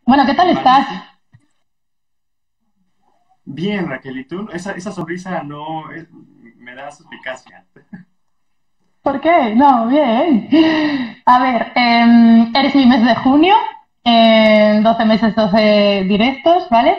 Bueno, ¿qué tal Vale, estás? sí. Bien, Raquel, ¿y tú? Esa sonrisa no me da suspicacia. ¿Por qué? No, bien. A ver, eres mi mes de junio, 12 meses, 12 directos, ¿vale?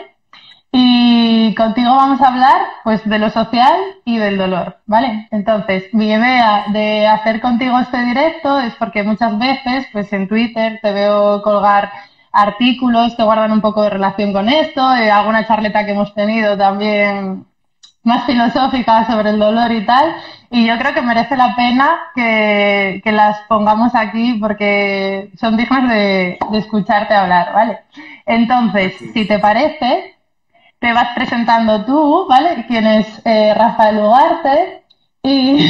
Y contigo vamos a hablar, pues, de lo social y del dolor, ¿vale? Entonces, mi idea de hacer contigo este directo es porque muchas veces, pues, en Twitter te veo colgar artículos que guardan un poco de relación con esto, alguna charleta que hemos tenido también más filosóficas sobre el dolor y tal. Y yo creo que merece la pena que las pongamos aquí porque son dignas de escucharte hablar, ¿vale? Entonces, Ok, si te parece, te vas presentando tú, ¿vale? ¿Quién es Rafael Ugarte? Y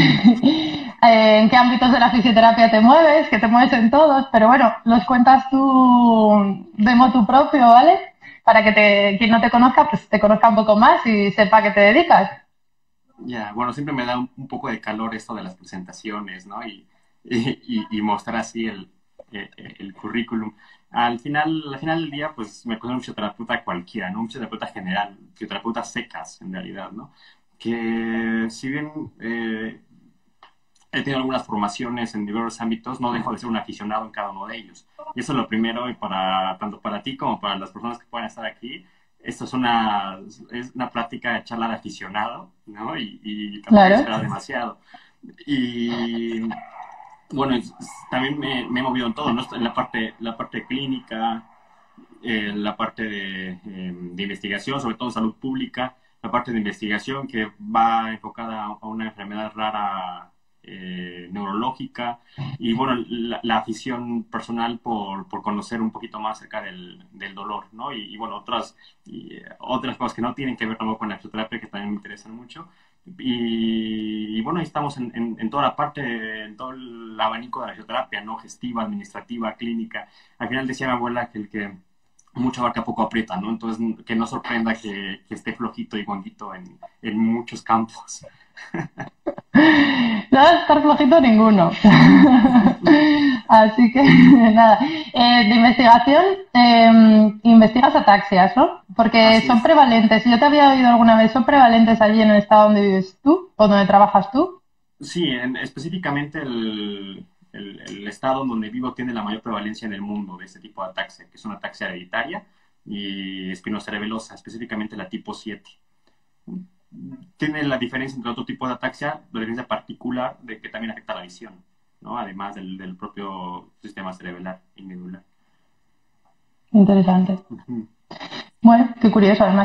en qué ámbitos de la fisioterapia te mueves, que te mueves en todos, pero bueno, los cuentas tú de motu propio, ¿vale? Para que quien no te conozca, pues te conozca un poco más y sepa a qué te dedicas. ya, bueno, siempre me da un poco de calor esto de las presentaciones, ¿no? Y mostrar así el currículum. Al final del día, pues me considero un fisioterapeuta cualquiera, ¿no? Un fisioterapeuta general, fisioterapeuta secas, en realidad, ¿no? Que si bien he tenido algunas formaciones en diversos ámbitos, no dejo de ser un aficionado en cada uno de ellos. Y eso es lo primero, y tanto para ti como para las personas que puedan estar aquí, esto es una plática de charla de aficionado, ¿no? Y tampoco hay que Claro. esperar demasiado. Y bueno, también me he movido en todo, ¿no? En la parte clínica, la parte de investigación, sobre todo en salud pública, la parte de investigación que va enfocada a una enfermedad rara neurológica y bueno, la afición personal por conocer un poquito más acerca del dolor, ¿no? Bueno, otras cosas que no tienen que ver tampoco con la fisioterapia que también me interesan mucho. Bueno, ahí estamos en toda la parte, en todo el abanico de la fisioterapia, ¿no? Gestiva, administrativa, clínica. Al final decía mi abuela que el que mucha barca poco aprieta, ¿no? Entonces, que no sorprenda que esté flojito y guanguito en muchos campos. No vas a estar flojito ninguno. Así que nada. De investigación, investigas ataxias, ¿no? Porque Así son es. prevalentes. Yo te había oído alguna vez, son prevalentes allí en el estado donde vives tú o donde trabajas tú. Sí, específicamente el estado en donde vivo tiene la mayor prevalencia en el mundo de este tipo de ataxia, que es una ataxia hereditaria y espinocerebelosa, específicamente la tipo 7. Tiene la diferencia entre otro tipo de ataxia, la diferencia particular de que también afecta la visión, ¿no? Además del propio sistema cerebelar y medular. Interesante. Ujú. Bueno, qué curioso además.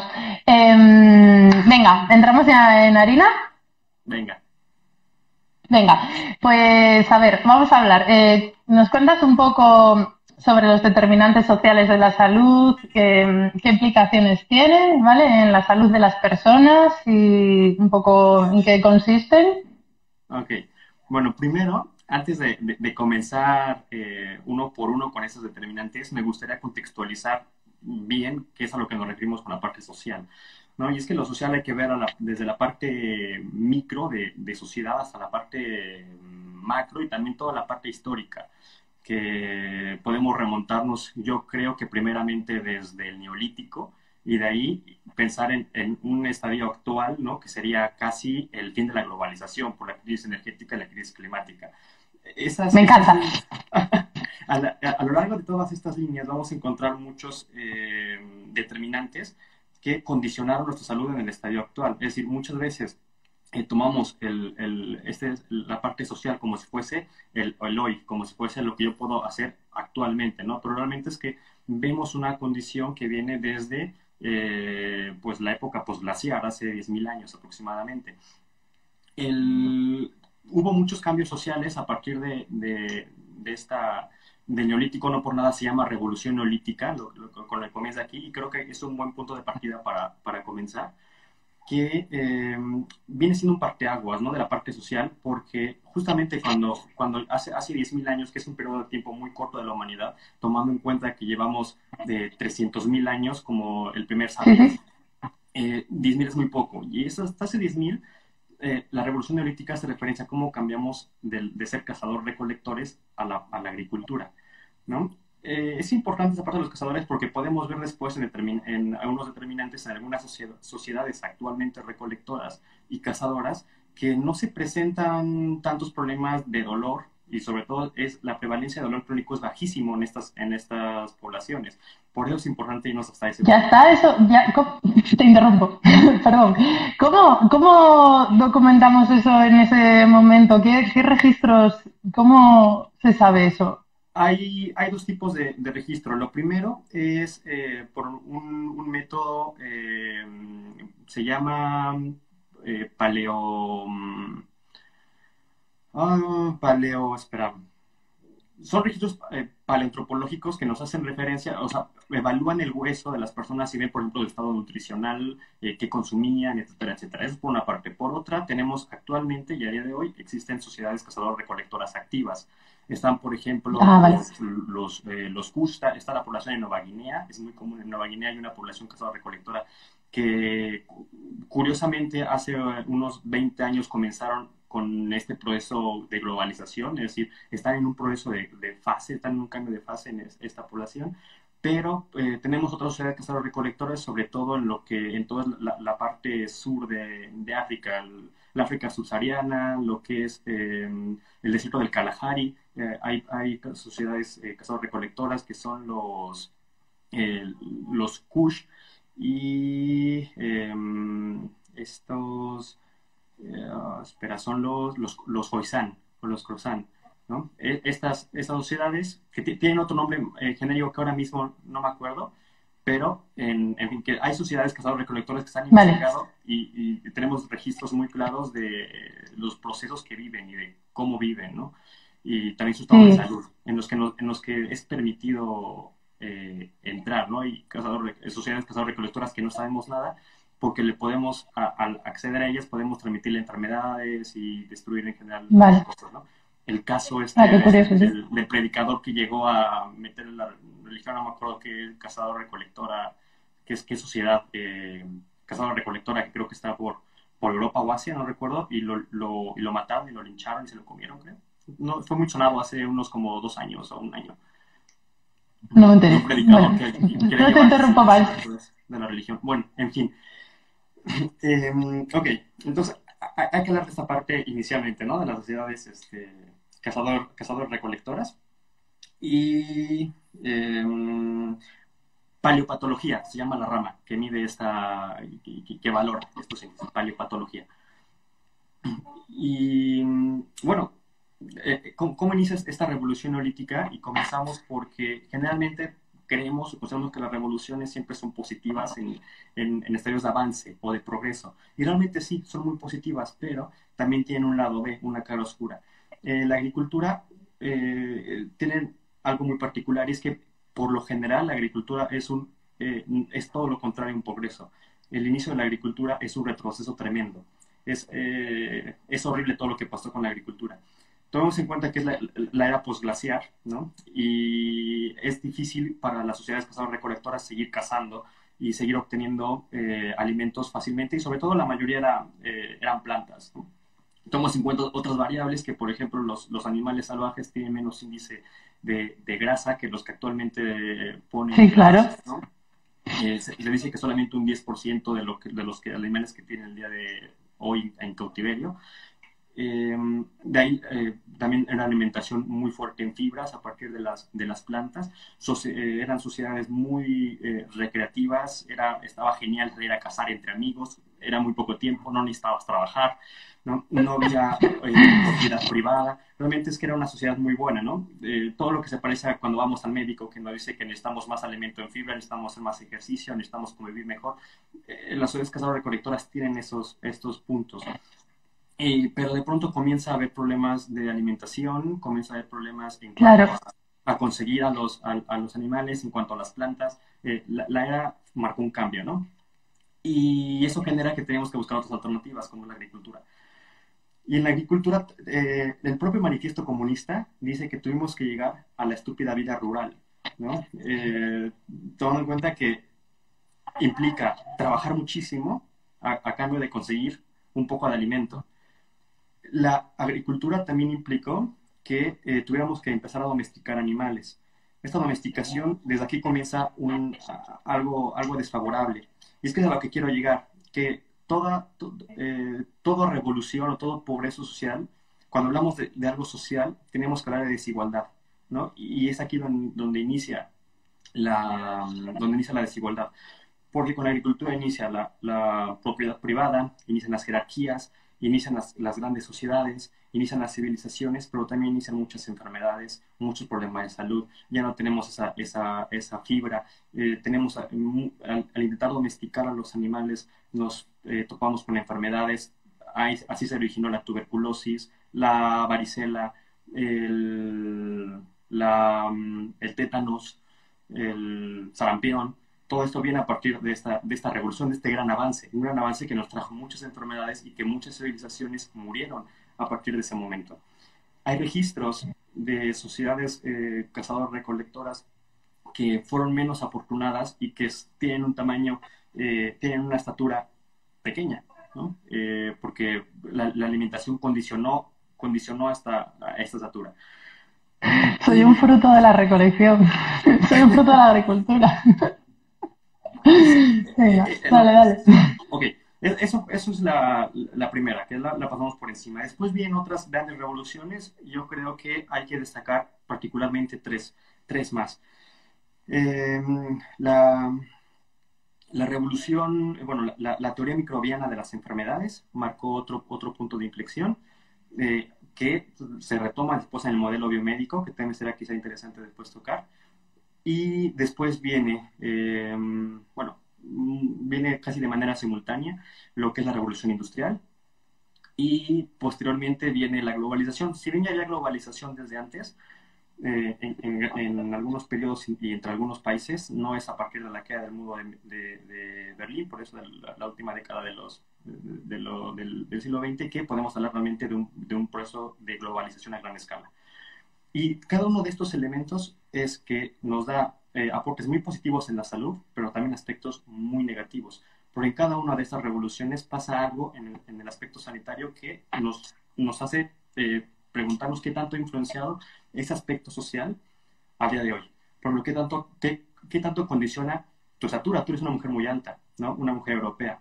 Venga, entramos ya en harina. Venga. Venga, pues a ver, vamos a hablar. ¿Nos cuentas un poco sobre los determinantes sociales de la salud? ¿Qué implicaciones tienen, ¿vale? En la salud de las personas y un poco en qué consisten? Ok, bueno, primero, antes de comenzar uno por uno con esos determinantes, me gustaría contextualizar bien qué es a lo que nos referimos con la parte social, ¿no? Y es que lo social hay que ver desde la parte micro de sociedad hasta la parte macro y también toda la parte histórica, que podemos remontarnos, yo creo que primeramente desde el Neolítico, y de ahí pensar en un estadio actual, ¿no? Que sería casi el fin de la globalización por la crisis energética y la crisis climática. Me Esas encanta. líneas, a lo largo de todas estas líneas vamos a encontrar muchos determinantes que condicionaron nuestra salud en el estadio actual. Es decir, muchas veces tomamos la parte social como si fuese el hoy, como si fuese lo que yo puedo hacer actualmente, ¿no? Pero realmente es que vemos una condición que viene desde pues la época posglaciar, hace 10.000 años aproximadamente. El, Hubo muchos cambios sociales a partir de esta del neolítico, no por nada se llama revolución neolítica, con el comienzo de aquí, y creo que es un buen punto de partida para comenzar que viene siendo un parteaguas, ¿no? De la parte social, porque justamente cuando hace 10.000 años, que es un periodo de tiempo muy corto de la humanidad, tomando en cuenta que llevamos de 300.000 años como el primer Sí, sí. sapiens, 10.000 es muy poco. Y eso, hasta hace 10.000, la revolución neolítica hace referencia a cómo cambiamos de ser cazador-recolectores a la agricultura, ¿no? Es importante esa parte de los cazadores porque podemos ver después en algunos determinantes en algunas sociedades actualmente recolectoras y cazadoras que no se presentan tantos problemas de dolor y sobre todo es la prevalencia de dolor crónico es bajísimo en estas poblaciones. Por eso es importante irnos hasta ese Ya punto. está, eso, ya, te interrumpo, perdón. ¿Cómo documentamos eso en ese momento? ¿Qué registros, cómo se sabe eso? Hay dos tipos de registro. Lo primero es por un método, se llama paleo, espera, son registros paleoantropológicos que nos hacen referencia, o sea, evalúan el hueso de las personas y ven, por ejemplo, el estado nutricional, qué consumían, etcétera, etcétera. Eso es por una parte. Por otra, tenemos actualmente y a día de hoy existen sociedades cazador-recolectoras activas. Están, por ejemplo, Ah, vale. los Kusta, está la población en Nueva Guinea, es muy común en Nueva Guinea, hay una población cazador-recolectora que curiosamente hace unos 20 años comenzaron con este proceso de globalización, es decir, están en un proceso de fase, están en un cambio de fase en esta población, pero tenemos otras sociedades cazadores-recolectores, sobre todo en toda la parte sur de África, la África subsahariana, lo que es el desierto del Kalahari, hay sociedades cazadores-recolectoras que son eh, los Kush y estos espera, son los Khoisan o los Khoisan, ¿no? Estas sociedades que tienen otro nombre genérico que ahora mismo no me acuerdo, pero en fin, que hay sociedades cazadores-recolectores que se han Vale, investigado y tenemos registros muy claros de los procesos que viven y de cómo viven, ¿no? Y también su estado de sí, salud, en los que es permitido entrar, ¿no? Y sociedades cazadores-recolectoras que no sabemos nada, porque le podemos, al acceder a ellas, podemos transmitirle enfermedades y destruir en general las vale. cosas, ¿no? El caso Ah, qué curioso, sí. del predicador que llegó a meter en la religión, no me acuerdo qué cazador-recolectora, qué sociedad cazador-recolectora, que creo que está por Europa o Asia, no recuerdo, y lo mataron y lo lincharon y se lo comieron, creo. No, fue muy sonado hace unos como 2 años o un año. No me De un enteré. predicador Bueno, que quiere no te llevar interrumpo más. cosas de la religión. Bueno, en fin. Ok, entonces hay que hablar de esta parte inicialmente, ¿no? De las sociedades cazador-recolectoras. Y paleopatología, se llama la rama, que mide que valora estos índices, paleopatología. Y bueno, ¿cómo inicia esta revolución neolítica? Y comenzamos porque generalmente creemos o pensamos que las revoluciones siempre son positivas en estadios de avance o de progreso. Y realmente sí, son muy positivas, pero también tienen un lado B, una cara oscura. La agricultura tiene algo muy particular y es que por lo general la agricultura es todo lo contrario a un progreso. El inicio de la agricultura es un retroceso tremendo. Es horrible todo lo que pasó con la agricultura. Tomemos en cuenta que es la era posglaciar, ¿no? Y es difícil para las sociedades cazadoras-recolectoras seguir cazando y seguir obteniendo alimentos fácilmente y sobre todo la mayoría eran plantas, ¿no? Tomamos en cuenta otras variables que, por ejemplo, los animales salvajes tienen menos índice de grasa que los que actualmente ponen Sí, claro. grasa, ¿no? Se dice que solamente un 10% de los animales que tienen el día de hoy en cautiverio. De ahí también era alimentación muy fuerte en fibras a partir de las plantas. Eran sociedades muy recreativas, estaba genial salir a cazar entre amigos, era muy poco tiempo, no necesitabas trabajar, no había propiedad privada. Realmente es que era una sociedad muy buena, ¿no? Todo lo que se parece a cuando vamos al médico que nos dice que necesitamos más alimento en fibra, necesitamos hacer más ejercicio, necesitamos convivir mejor. Las sociedades cazadoras-recolectoras tienen estos puntos. Pero de pronto comienza a haber problemas de alimentación, comienza a haber problemas en cuanto Claro. a conseguir a los animales, en cuanto a las plantas. La era marcó un cambio, ¿no? Y eso genera que tenemos que buscar otras alternativas, como la agricultura. Y en la agricultura, el propio manifiesto comunista dice que tuvimos que llegar a la estúpida vida rural, ¿no? Tomando en cuenta que implica trabajar muchísimo a cambio de conseguir un poco de alimento. La agricultura también implicó que tuviéramos que empezar a domesticar animales. Esta domesticación, desde aquí comienza algo desfavorable. Y es que es a lo que quiero llegar, que toda revolución o todo progreso social, cuando hablamos de algo social, tenemos que hablar de desigualdad, ¿no? Y es aquí donde inicia donde inicia la desigualdad. Porque con la agricultura inicia la propiedad privada, inician las jerarquías, inician las grandes sociedades, inician las civilizaciones, pero también inician muchas enfermedades, muchos problemas de salud. Ya no tenemos esa fibra. Al intentar domesticar a los animales, nos topamos con enfermedades. Así se originó la tuberculosis, la varicela, el tétanos, el sarampión. Todo esto viene a partir de esta revolución, de este gran avance, un gran avance que nos trajo muchas enfermedades y que muchas civilizaciones murieron a partir de ese momento. Hay registros de sociedades cazador-recolectoras que fueron menos afortunadas y que tienen un tamaño, tienen una estatura pequeña, ¿no? Porque la alimentación condicionó a esta estatura. Soy un fruto de la recolección. Soy un fruto de la agricultura. Venga, dale, dale. Ok, eso es la primera, que la pasamos por encima. Después vienen otras grandes revoluciones. Yo creo que hay que destacar particularmente tres más. Eh, la, la revolución, bueno, la teoría microbiana de las enfermedades marcó otro punto de inflexión, que se retoma después en el modelo biomédico, que también será quizá interesante después tocar. Y después viene casi de manera simultánea lo que es la revolución industrial, y posteriormente viene la globalización. Si bien ya había globalización desde antes, en algunos periodos y entre algunos países, no es a partir de la caída del muro de Berlín, por eso de la última década del siglo XX, que podemos hablar realmente de un proceso de globalización a gran escala. Y cada uno de estos elementos es que nos da aportes muy positivos en la salud, pero también aspectos muy negativos. Porque en cada una de estas revoluciones pasa algo en el aspecto sanitario que nos hace preguntarnos qué tanto ha influenciado ese aspecto social a día de hoy. Por lo que qué tanto condiciona tu estatura. Tú eres una mujer muy alta, ¿no? Una mujer europea.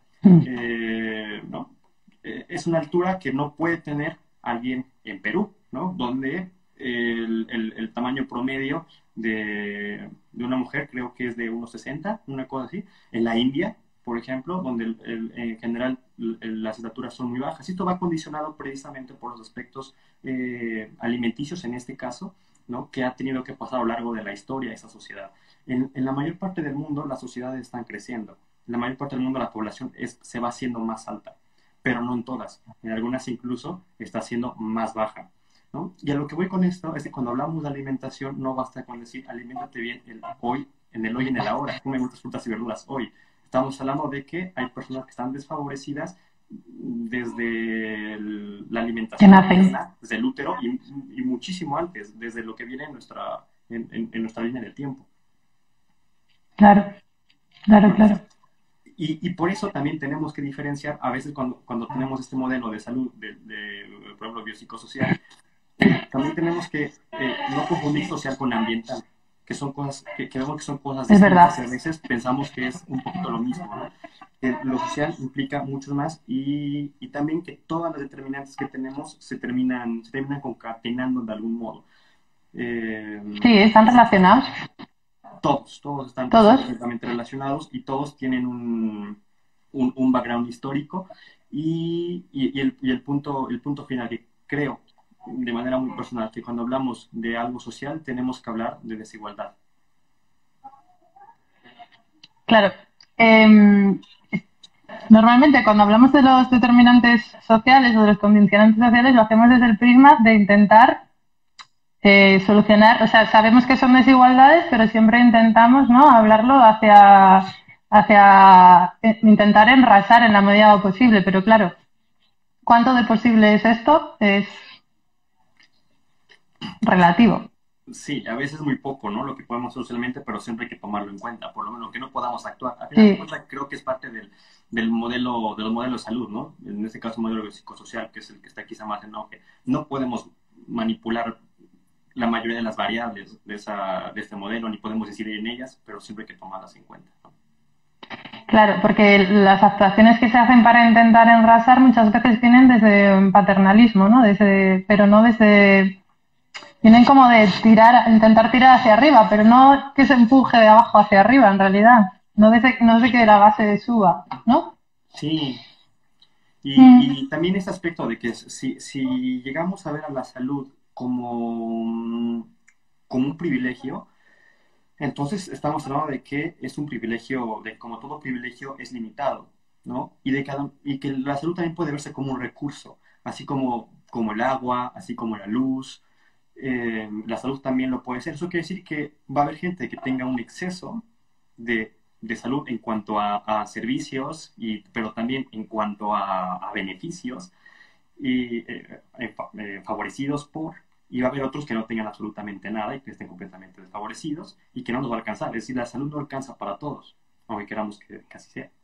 ¿No? Es una altura que no puede tener alguien en Perú, ¿no? Donde el tamaño promedio de una mujer creo que es de 1,60, una cosa así. En la India, por ejemplo, donde en general las estaturas son muy bajas. Esto va condicionado precisamente por los aspectos alimenticios en este caso, ¿no? Que ha tenido que pasar a lo largo de la historia esa sociedad. En la mayor parte del mundo las sociedades están creciendo. En la mayor parte del mundo la población se va haciendo más alta, pero no en todas. En algunas incluso está siendo más baja, ¿no? Y a lo que voy con esto es que cuando hablamos de alimentación no basta con decir aliméntate bien en el hoy y en el ahora, come muchas frutas y verduras hoy. Estamos hablando de que hay personas que están desfavorecidas desde la alimentación, desde el útero y muchísimo antes, desde lo que viene en nuestra línea del tiempo. Claro, claro, claro. Y por eso también tenemos que diferenciar, a veces cuando tenemos este modelo de salud, por ejemplo, biopsicosocial, también tenemos que no confundir social con ambiental, que son cosas que vemos que son cosas distintas, y a veces pensamos que es un poquito lo mismo, ¿no? Que lo social implica mucho más y también que todas las determinantes que tenemos se terminan concatenando de algún modo. Sí, están relacionados. Todos están perfectamente relacionados y todos tienen un background histórico y el punto final que creo de manera muy personal que cuando hablamos de algo social tenemos que hablar de desigualdad. Claro. Normalmente cuando hablamos de los determinantes sociales o de los condicionantes sociales lo hacemos desde el prisma de intentar solucionar, o sea, sabemos que son desigualdades, pero siempre intentamos, ¿no?, hablarlo hacia intentar enrasar en la medida de lo posible, pero claro, ¿cuánto de posible es esto? Es relativo. Sí, a veces muy poco, ¿no? Lo que podemos socialmente, pero siempre hay que tomarlo en cuenta, por lo menos que no podamos actuar. A final de cuentas, creo que es parte de los modelos de salud, ¿no? En este caso, el modelo psicosocial, que es el que está quizá más en auge. No podemos manipular la mayoría de las variables de este modelo, ni podemos decidir en ellas, pero siempre hay que tomarlas en cuenta, ¿no? Claro, porque las actuaciones que se hacen para intentar engrasar muchas veces vienen desde un paternalismo, ¿no? Pero no desde... Vienen como de tirar, intentar tirar hacia arriba, pero no que se empuje de abajo hacia arriba, en realidad. No de que la base suba, ¿no? Sí, Mm, y también ese aspecto de que si llegamos a ver a la salud como un privilegio, entonces estamos hablando de que es un privilegio, de que como todo privilegio es limitado, ¿no? Y que la salud también puede verse como un recurso, así como el agua, así como la luz. La salud también lo puede ser. Eso quiere decir que va a haber gente que tenga un exceso de salud en cuanto a servicios, pero también en cuanto a beneficios y favorecidos y va a haber otros que no tengan absolutamente nada y que estén completamente desfavorecidos y que no nos va a alcanzar. Es decir, la salud no alcanza para todos, aunque queramos que así sea.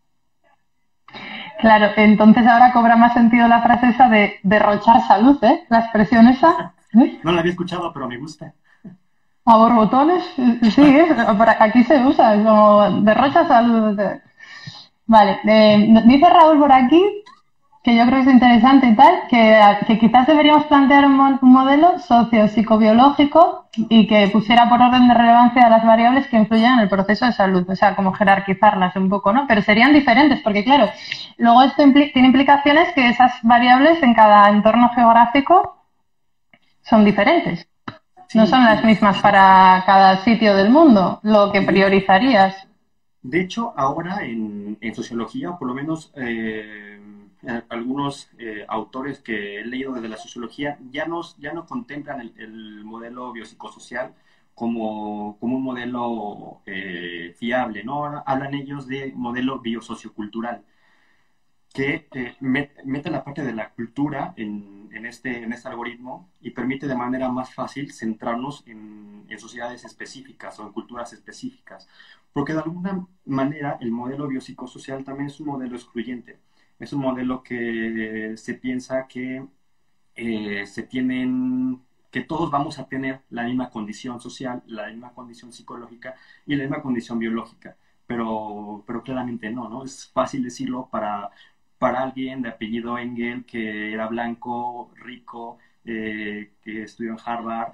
claro, entonces ahora cobra más sentido la frase esa de derrochar salud, ¿eh? La expresión esa. ¿Eh? No la había escuchado, pero me gusta. A borbotones, sí, aquí se usa, es como derrocha salud. Vale, dice Raúl por aquí, que yo creo que es interesante y tal, que quizás deberíamos plantear un modelo socio-psicobiológico y que pusiera por orden de relevancia a las variables que influyen en el proceso de salud, o sea, como jerarquizarlas un poco, ¿no? Pero serían diferentes, porque claro, luego esto tiene implicaciones que esas variables en cada entorno geográfico son diferentes. No Sí, son las mismas para cada sitio del mundo, lo que y de, priorizarías. de hecho, ahora en sociología, o por lo menos algunos autores que he leído desde la sociología, ya no contemplan el modelo biopsicosocial como un modelo fiable, ¿no? Ahora hablan ellos de modelo biosociocultural, que mete la parte de la cultura en este algoritmo y permite de manera más fácil centrarnos en sociedades específicas o en culturas específicas. Porque de alguna manera el modelo biopsicosocial también es un modelo excluyente. Es un modelo que se piensa que se tienen, que todos vamos a tener la misma condición social, la misma condición psicológica y la misma condición biológica. Pero claramente no, ¿no? Es fácil decirlo para alguien de apellido Engel que era blanco, rico, que estudió en Harvard,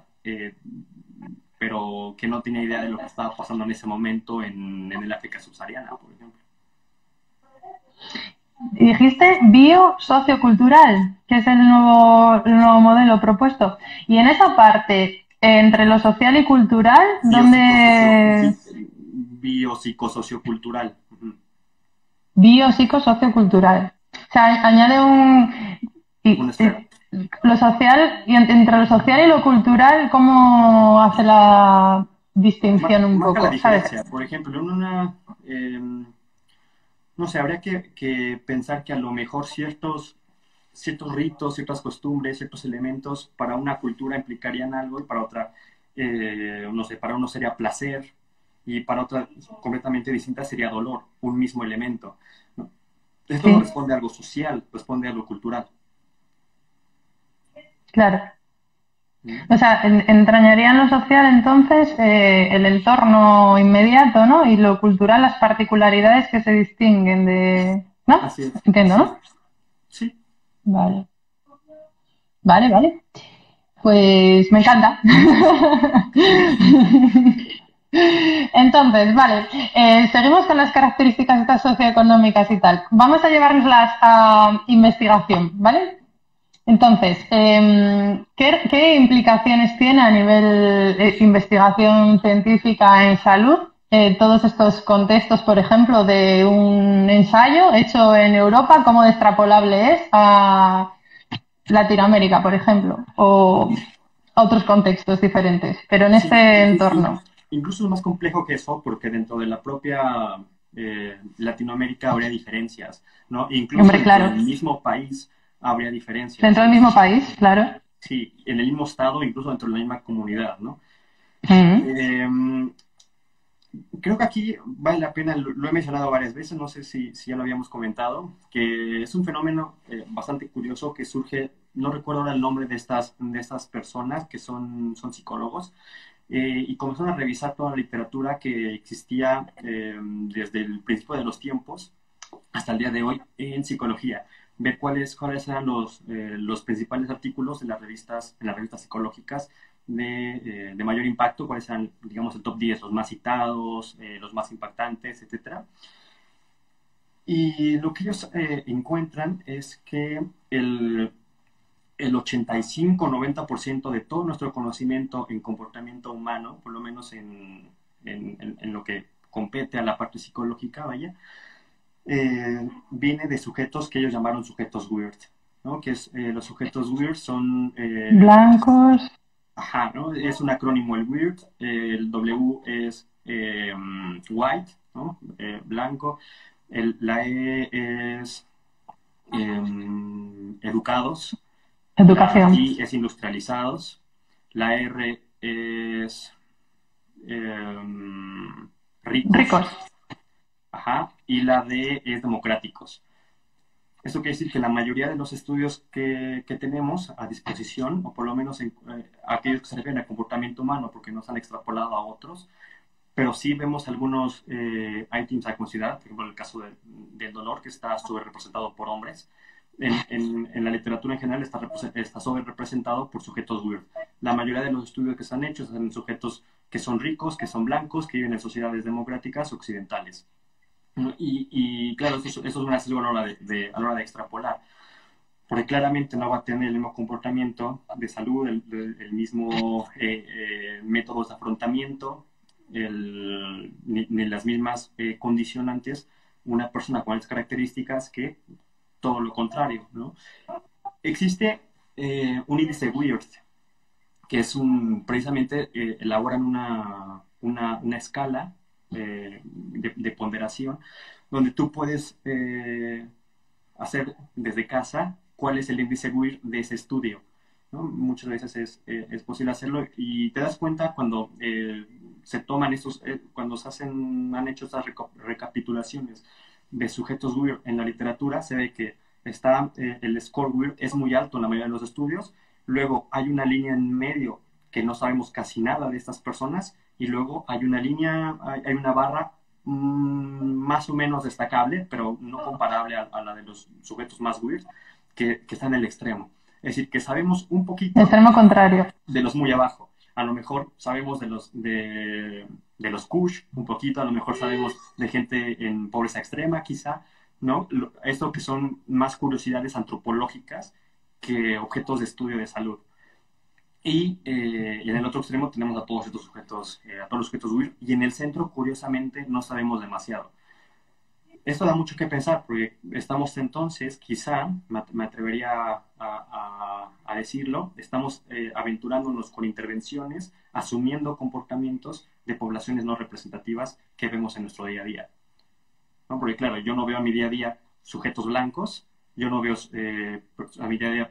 pero que no tenía idea de lo que estaba pasando en ese momento en el África subsahariana, por ejemplo. Y dijiste biosociocultural, que es el nuevo modelo propuesto. Y en esa parte, entre lo social y cultural, ¿dónde Biopsicosociocultural. Ujú. biopsicosociocultural? O sea, añade Un y- esfero. lo social, y entre lo social y lo cultural, ¿cómo hace la distinción un Marca la poco? ¿Sabes? diferencia. Por ejemplo, no sé, habría que pensar que a lo mejor ciertos ritos, ciertas costumbres, ciertos elementos para una cultura implicarían algo y para otra, no sé, para uno sería placer y para otra completamente distinta sería dolor, un mismo elemento, ¿no? Esto no Sí, responde a algo social, responde a algo cultural. claro. ¿Mm? O sea, entrañaría en lo social entonces el entorno inmediato, ¿no? Y lo cultural, las particularidades que se distinguen de... ¿No? Así es, Entiendo, así es. ¿no? Sí, Vale, vale, vale. Pues me encanta. Entonces, vale, seguimos con las características estas socioeconómicas y tal. Vamos a llevárnoslas a investigación, ¿vale? Entonces, ¿qué implicaciones tiene a nivel de investigación científica en salud todos estos contextos, por ejemplo, de un ensayo hecho en Europa, cómo de extrapolable es a Latinoamérica, por ejemplo, o a otros contextos diferentes, pero en sí, este entorno? incluso es más complejo que eso porque dentro de la propia Latinoamérica habría diferencias, ¿no? Incluso Hombre, dentro claro, del mismo país habría diferencias. dentro del mismo país, claro. Sí, en el mismo estado, incluso dentro de la misma comunidad, ¿no? Mm. Eh, Creo que aquí vale la pena, lo he mencionado varias veces, no sé si ya lo habíamos comentado, que es un fenómeno bastante curioso que surge no recuerdo ahora el nombre de estas personas que son psicólogos, y comenzaron a revisar toda la literatura que existía desde el principio de los tiempos hasta el día de hoy en psicología, ver cuáles eran los principales artículos en las revistas psicológicas de mayor impacto, cuáles eran, digamos, el top 10, los más citados, los más impactantes, etcétera. Y lo que ellos encuentran es que el 85-90% de todo nuestro conocimiento en comportamiento humano, por lo menos en lo que compete a la parte psicológica, vaya, viene de sujetos que ellos llamaron sujetos weird, ¿no? Que es, los sujetos weird son... Blancos. Ajá, ¿no? Es un acrónimo el weird, el W es white, ¿no? Blanco, la E es educados, la Educación. I es industrializados, la R es ricos, Ricos. ajá, y la D es democráticos. Esto quiere decir que la mayoría de los estudios que tenemos a disposición, o por lo menos aquellos que se refieren al comportamiento humano, porque no se han extrapolado a otros, pero sí vemos algunos ítems a considerar, por ejemplo, el caso del dolor, que está sobre representado por hombres. En la literatura en general está sobre representado por sujetos weird. La mayoría de los estudios que se han hecho son en sujetos que son ricos, que son blancos, que viven en sociedades democráticas occidentales. Y claro, eso es una sesgo a la hora a la hora de extrapolar, porque claramente no va a tener el mismo comportamiento de salud, el mismo métodos de afrontamiento, ni las mismas condicionantes una persona con esas características que todo lo contrario, ¿no? Existe un índice Weird, que es precisamente elaboran una escala de ponderación donde tú puedes hacer desde casa cuál es el índice Weird de ese estudio, ¿no? Muchas veces es posible hacerlo y te das cuenta cuando se toman cuando han hecho estas recapitulaciones de sujetos weird en la literatura, se ve que el score weird es muy alto en la mayoría de los estudios, luego hay una línea en medio que no sabemos casi nada de estas personas y luego hay una barra más o menos destacable, pero no comparable a la de los sujetos más weird, que está en el extremo. Es decir, que sabemos un poquito Extremo contrario. de los muy abajo. A lo mejor sabemos de los Kush un poquito, a lo mejor sabemos de gente en pobreza extrema quizá, ¿no? Esto que son más curiosidades antropológicas que objetos de estudio de salud. Y en el otro extremo tenemos a todos estos sujetos, a todos los sujetos weird, y en el centro, curiosamente, no sabemos demasiado. Esto da mucho que pensar, porque estamos entonces, quizá, me atrevería a decirlo, estamos aventurándonos con intervenciones, asumiendo comportamientos de poblaciones no representativas que vemos en nuestro día a día, ¿no? Porque claro, yo no veo a mi día a día sujetos blancos, yo no veo a mi día a día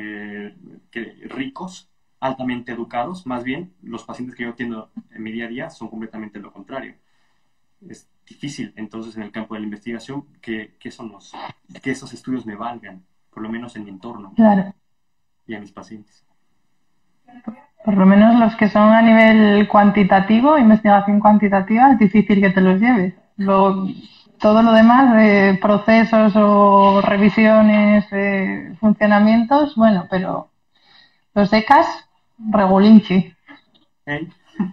ricos, altamente educados, más bien los pacientes que yo atiendo en mi día a día son completamente lo contrario. Es difícil entonces en el campo de la investigación que esos estudios me valgan, por lo menos en mi entorno, claro, y a mis pacientes. Por lo menos los que son a nivel cuantitativo, investigación cuantitativa, es difícil que te los lleves. Todo lo demás, procesos o revisiones, funcionamientos, bueno, pero los ECAs, regulinchi. ¿Eh?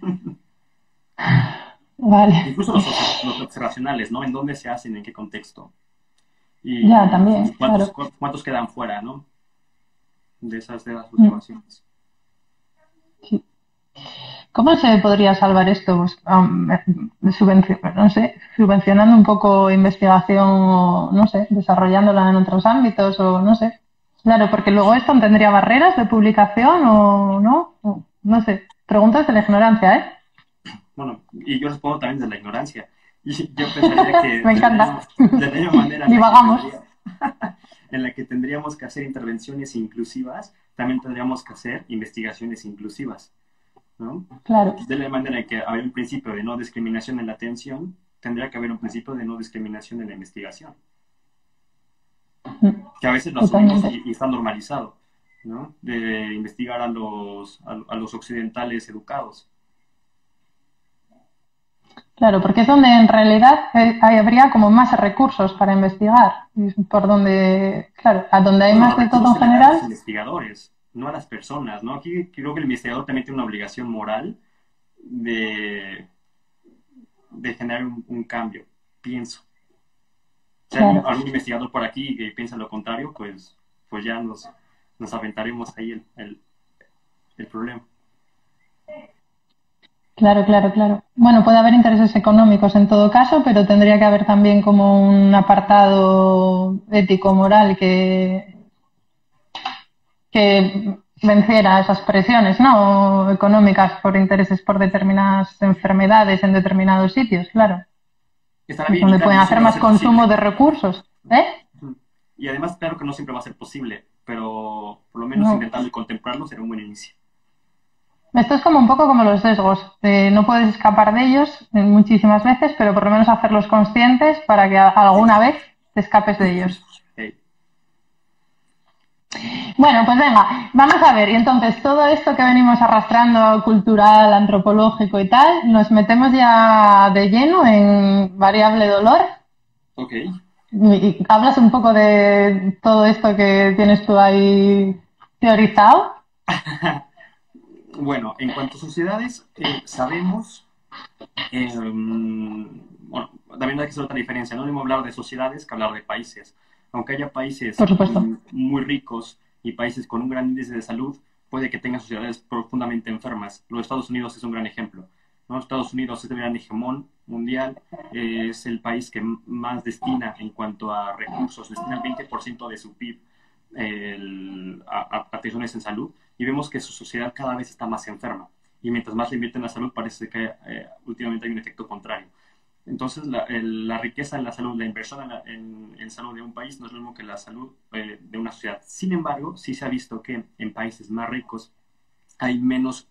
Vale. Incluso los observacionales, ¿no? ¿En dónde se hacen? ¿En qué contexto? Y ya, también, claro. ¿cuántos quedan fuera, ¿no? De esas observaciones. Sí. ¿Cómo se podría salvar esto? Pues, no sé, subvencionando un poco investigación, o, no sé, desarrollándola en otros ámbitos o no sé. Claro, porque luego esto tendría barreras de publicación o no, no sé. Preguntas de la ignorancia, ¿eh? Bueno, y yo respondo también de la ignorancia. Y yo pensaría que Me encanta. de la misma manera Divagamos. en la que tendríamos que hacer intervenciones inclusivas, también tendríamos que hacer investigaciones inclusivas, ¿no? Claro. De la manera en que hay un principio de no discriminación en la atención, tendría que haber un principio de no discriminación en la investigación. Que a veces lo asumimos y está normalizado. ¿no? De investigar a los occidentales educados. Claro, porque es donde en realidad habría como más recursos para investigar. Y por donde, claro, a donde hay Bueno, más los de todo recursos en se le dan a los general. investigadores, no a las personas, ¿no? Aquí creo que el investigador también tiene una obligación moral de, de generar un cambio, pienso. Si hay Claro, algún investigador por aquí que piensa lo contrario, pues ya nos aventaremos ahí el problema. claro, claro, claro. Bueno, puede haber intereses económicos en todo caso, pero tendría que haber también como un apartado ético-moral que venciera esas presiones, ¿no? Económicas por intereses por determinadas enfermedades en determinados sitios, claro. Estará Es bien y donde claro, pueden no hacer siempre va a más ser consumo posible. de recursos, ¿eh? Y además, claro que no siempre va a ser posible, pero por lo menos No. intentando contemplarlo será un buen inicio. Esto es como un poco como los sesgos. No puedes escapar de ellos muchísimas veces, pero por lo menos hacerlos conscientes para que Sí, alguna vez te escapes de ellos. hey, Bueno, pues venga, vamos a ver. Y entonces, todo esto que venimos arrastrando, cultural, antropológico y tal, nos metemos ya de lleno en variable dolor. ok. Y hablas un poco de todo esto que tienes tú ahí teorizado. Bueno, en cuanto a sociedades, sabemos, bueno, también hay que hacer otra diferencia, no es lo mismo hablar de sociedades que hablar de países. Aunque haya países Por supuesto. muy ricos y países con un gran índice de salud, puede que tengan sociedades profundamente enfermas. Los Estados Unidos es un gran ejemplo, ¿no? Estados Unidos es el gran hegemón mundial, es el país que más destina en cuanto a recursos, destina el 20% de su PIB a atenciones en salud, y vemos que su sociedad cada vez está más enferma. Y mientras más le invierten en la salud, parece que últimamente hay un efecto contrario. Entonces, la riqueza en la salud, la inversión en salud de un país no es lo mismo que la salud de una sociedad. Sin embargo, sí se ha visto que en países más ricos hay menos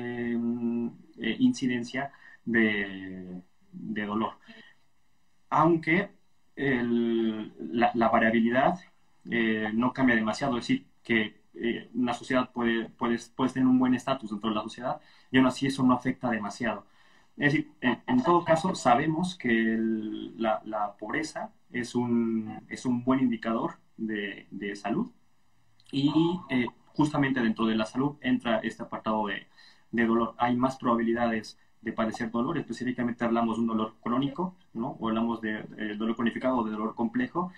incidencia de dolor. Aunque la variabilidad no cambia demasiado, es decir, que una sociedad puede tener un buen estatus dentro de la sociedad y aún así eso no afecta demasiado. Es decir, en todo caso, sabemos que la pobreza es un buen indicador de salud y justamente dentro de la salud entra este apartado de dolor. Hay más probabilidades de padecer dolor, específicamente hablamos de un dolor crónico, ¿no? O hablamos de dolor cronificado o de dolor complejo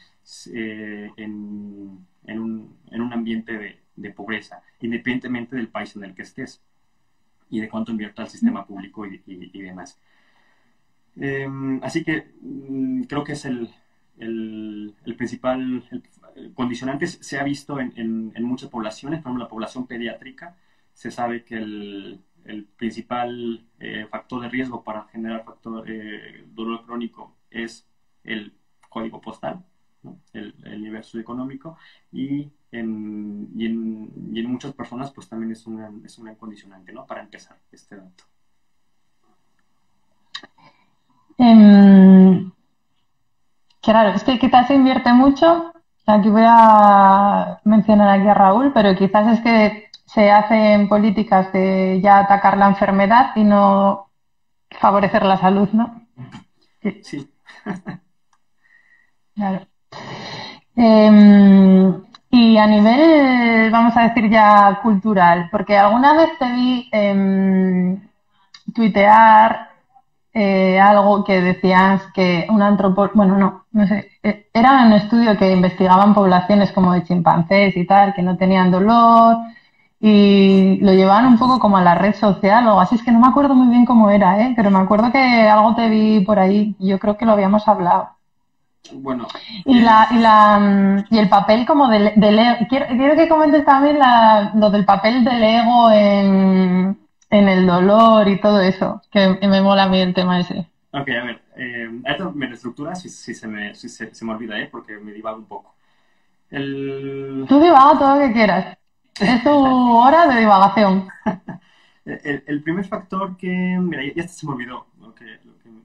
en un ambiente de pobreza, independientemente del país en el que estés y de cuánto invierta el sistema público y demás. Así que creo que es el principal el condicionante. Se ha visto en muchas poblaciones, por ejemplo, la población pediátrica, se sabe que el principal factor de riesgo para generar dolor crónico es el código postal, ¿no? El nivel socioeconómico, y en muchas personas pues también es una condicionante, ¿no? Para empezar este dato. Em, claro, es que quizás se invierte mucho. Aquí voy a mencionar aquí a Raúl, pero quizás es que se hacen políticas de ya atacar la enfermedad y no favorecer la salud, ¿no? Sí, Sí. claro. Y a nivel, vamos a decir ya cultural, porque alguna vez te vi tuitear algo que decías que un antropólogo, bueno, no, no sé, era un estudio que investigaban poblaciones como de chimpancés y tal, que no tenían dolor y lo llevaban un poco como a la red social o algo así, es que no me acuerdo muy bien cómo era, pero me acuerdo que algo te vi por ahí, yo creo que lo habíamos hablado. Bueno, Y el papel como del ego. Quiero que comentes también lo del papel del ego en el dolor y todo eso, que me mola a mí el tema ese. ok, a ver, ahorita me reestructura si se me olvida, porque me divago un poco. El, Tú divaga todo lo que quieras. Es tu hora de divagación. el primer factor que, mira, ya hasta se me olvidó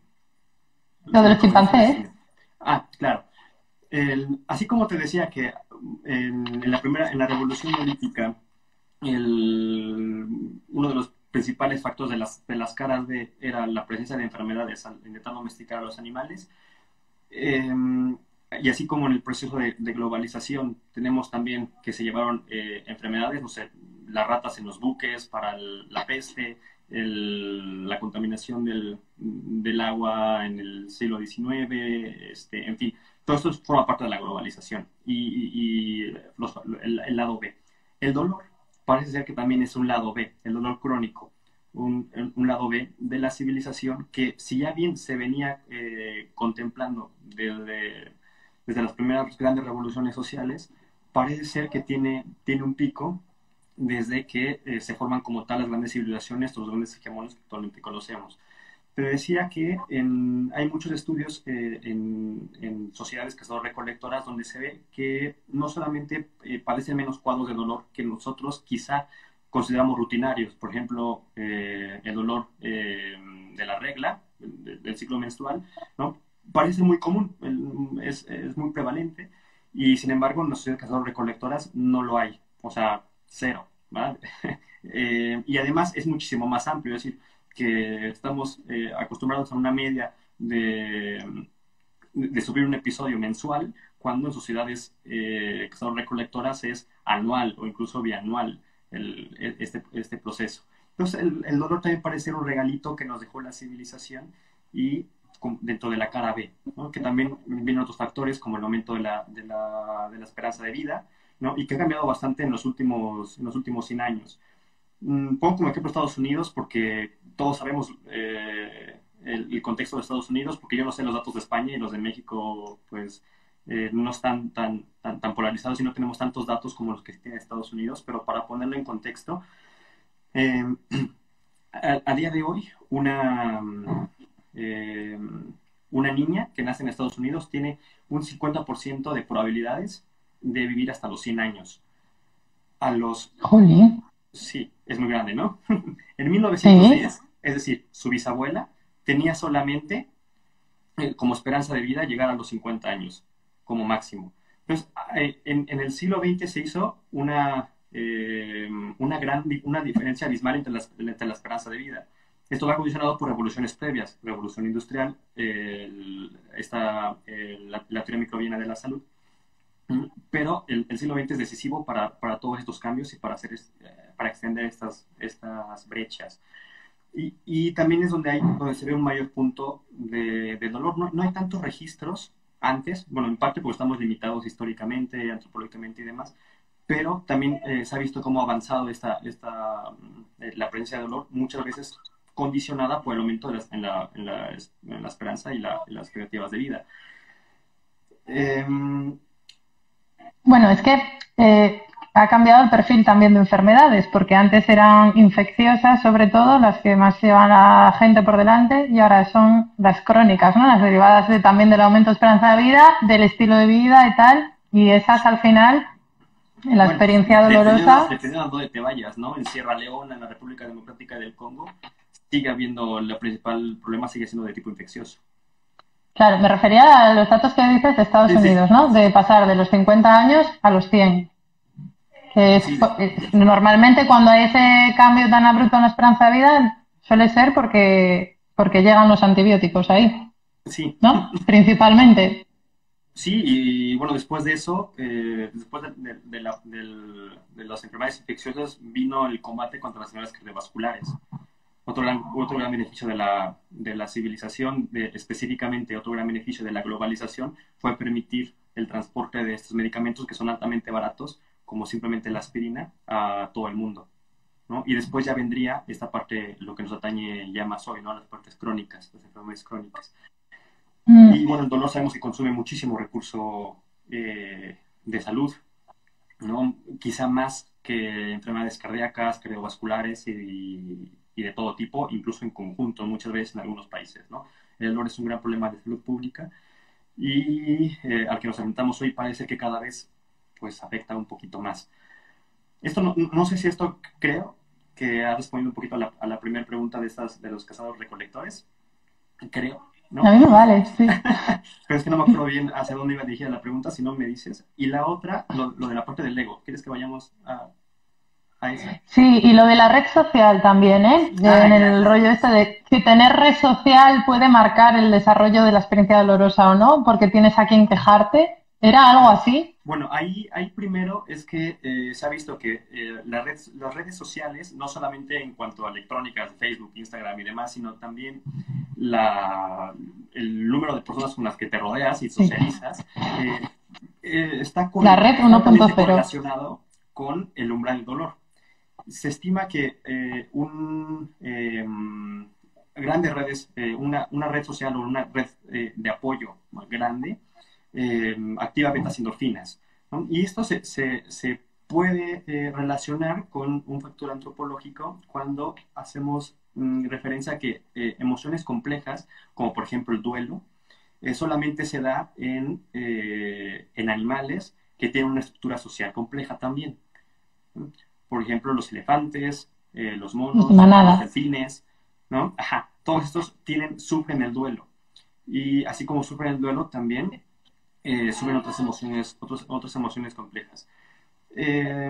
Lo de lo los que me ibas a chimpancés. decir. Ah, claro. Así como te decía que en la Revolución Neolítica, uno de los principales factores de las caras B era la presencia de enfermedades al intentar domesticar a los animales. Eh, y así como en el proceso de globalización tenemos también que se llevaron enfermedades, no sé, las ratas en los buques para la peste, la contaminación del agua en el siglo XIX, en fin, todo esto forma parte de la globalización el lado B. El dolor parece ser que también es un lado B, el dolor crónico, un lado B de la civilización que si ya bien se venía contemplando desde las primeras grandes revoluciones sociales, parece ser que tiene un pico desde que se forman como tal las grandes civilizaciones, los grandes hegemonios que actualmente conocemos. Pero decía que hay muchos estudios en sociedades cazador-recolectoras donde se ve que no solamente padecen menos cuadros de dolor que nosotros quizá consideramos rutinarios, por ejemplo, el dolor de la regla, del ciclo menstrual, ¿no? Parece muy común, es muy prevalente, y sin embargo en las sociedades cazador-recolectoras no lo hay, o sea, cero, ¿vale? Y además es muchísimo más amplio, es decir, que estamos acostumbrados a una media de sufrir un episodio mensual, cuando en sociedades que son recolectoras es anual o incluso bianual este proceso. Entonces, el dolor también parece ser un regalito que nos dejó la civilización y dentro de la cara B, ¿no? Que también vienen otros factores como el aumento de la esperanza de vida, ¿no? Y que ha cambiado bastante en los últimos 100 años. Pongo como ejemplo Estados Unidos porque todos sabemos el contexto de Estados Unidos, porque yo no sé los datos de España y los de México, pues no están tan polarizados y no tenemos tantos datos como los que tiene Estados Unidos, pero para ponerlo en contexto, eh, a día de hoy, eh, una niña que nace en Estados Unidos tiene un 50% de probabilidades de vivir hasta los 100 años. A los Jolín. Sí, es muy grande, ¿no? En Sí. 1910, es decir, su bisabuela tenía solamente como esperanza de vida llegar a los 50 años, como máximo. Entonces, en el siglo XX se hizo una diferencia abismal entre la esperanza de vida. Esto va condicionado por revoluciones previas, revolución industrial, la teoría microbiana de la salud. Pero el siglo XX es decisivo para todos estos cambios y para extender estas brechas. Y también es donde se ve un mayor punto de dolor. No hay tantos registros antes, bueno, en parte porque estamos limitados históricamente, antropológicamente y demás, pero también se ha visto cómo ha avanzado la presencia de dolor, muchas veces condicionada por el aumento en la esperanza y las expectativas de vida. Em, Bueno, es que ha cambiado el perfil también de enfermedades, porque antes eran infecciosas, sobre todo, las que más llevan a la gente por delante, y ahora son las crónicas, ¿no? Las derivadas también del aumento de esperanza de vida, del estilo de vida y tal, y esas al final, en la Bueno, experiencia dolorosa. dependiendo de dónde te vayas, ¿no? En Sierra Leona, en la República Democrática del Congo, sigue habiendo, el principal problema sigue siendo de tipo infeccioso. Claro, me refería a los datos que dices de Estados Sí, sí, Unidos, ¿no? De pasar de los 50 años a los 100. Que sí, normalmente cuando hay ese cambio tan abrupto en la esperanza de vida suele ser porque llegan los antibióticos ahí, sí, ¿no? Principalmente. sí, y bueno, después de eso, después de las enfermedades infecciosas, vino el combate contra las enfermedades cardiovasculares. Otro gran beneficio de la civilización, específicamente otro gran beneficio de la globalización, fue permitir el transporte de estos medicamentos que son altamente baratos, como simplemente la aspirina, a todo el mundo, ¿no? Y después ya vendría esta parte, lo que nos atañe ya más hoy, ¿no? Las partes crónicas, las enfermedades crónicas. Y Mm. bueno, el dolor sabemos que consume muchísimo recurso de salud, ¿no? Quizá más que enfermedades cardíacas, cardiovasculares y de todo tipo, incluso en conjunto, muchas veces en algunos países, ¿no? El dolor es un gran problema de salud pública y al que nos enfrentamos hoy parece que cada vez pues afecta un poquito más. Esto no sé si esto creo que ha respondido un poquito a la primera pregunta de los cazadores recolectores. Creo A ¿no? mí me vale, sí. Pero es que no me acuerdo bien hacia dónde iba dirigida la pregunta, si no me dices. Y la otra, lo de la parte del ego. ¿Quieres que vayamos a esa? Sí, y lo de la red social también, ¿eh? Ah, En ya, el ya, rollo ya. este de que tener red social puede marcar el desarrollo de la experiencia dolorosa o no, porque tienes a quien quejarte. ¿Era algo Claro. así? Bueno, ahí primero es que se ha visto que las redes sociales, no solamente en cuanto a electrónicas, Facebook, Instagram y demás, sino también la, el número de personas con las que te rodeas y Sí. socializas, está La red altamente 1.0. correlacionado con el umbral del dolor. Se estima que grandes redes, una red social o una red de apoyo grande, activa betas endorfinas, ¿no? Y esto se puede relacionar con un factor antropológico cuando hacemos referencia a que emociones complejas, como por ejemplo el duelo, solamente se da en animales que tienen una estructura social compleja también. Por ejemplo, los elefantes, los monos, los Manada. delfines, ¿no? Ajá, todos estos sufren el duelo. Y así como sufren el duelo, también sufren otras emociones complejas. Eh,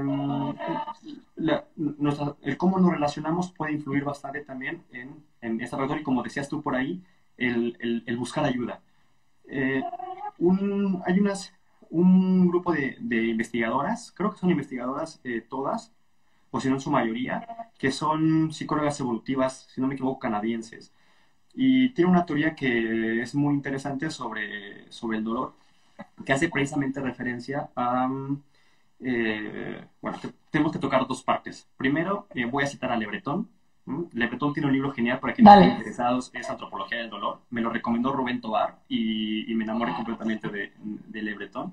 el cómo nos relacionamos puede influir bastante también en esta factor y como decías tú por ahí, el buscar ayuda. Eh, hay un grupo de investigadoras, creo que son investigadoras todas, o si no en su mayoría, que son psicólogas evolutivas, si no me equivoco, canadienses. Y tiene una teoría que es muy interesante sobre el dolor, que hace precisamente referencia a... bueno, tenemos que tocar dos partes. Primero, voy a citar a Le Breton. Le Breton tiene un libro genial para quienes estén Dale. interesados, es Antropología del Dolor. Me lo recomendó Rubén Tobar y me enamoré completamente de Le Breton.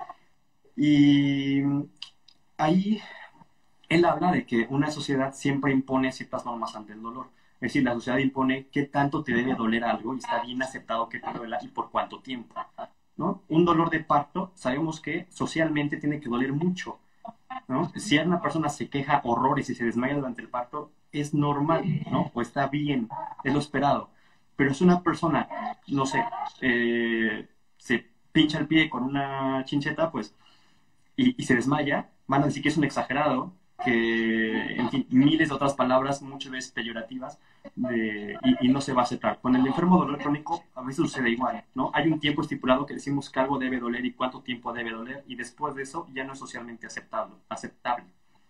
Y ahí él habla de que una sociedad siempre impone ciertas normas ante el dolor. Es decir, la sociedad impone qué tanto te debe doler algo y está bien aceptado que te duela y por cuánto tiempo, ¿no? Un dolor de parto, sabemos que socialmente tiene que doler mucho, ¿no? Si una persona se queja horrores y se desmaya durante el parto, es normal, ¿no? O está bien, es lo esperado. Pero si una persona, no sé, se pincha el pie con una chincheta, pues y se desmaya, van a decir que es un exagerado, que, en fin, miles de otras palabras, muchas veces peyorativas, y no se va a aceptar. Con el enfermo de dolor crónico a veces sucede igual, ¿no? Hay un tiempo estipulado que decimos que algo debe doler y cuánto tiempo debe doler, y después de eso ya no es socialmente aceptable.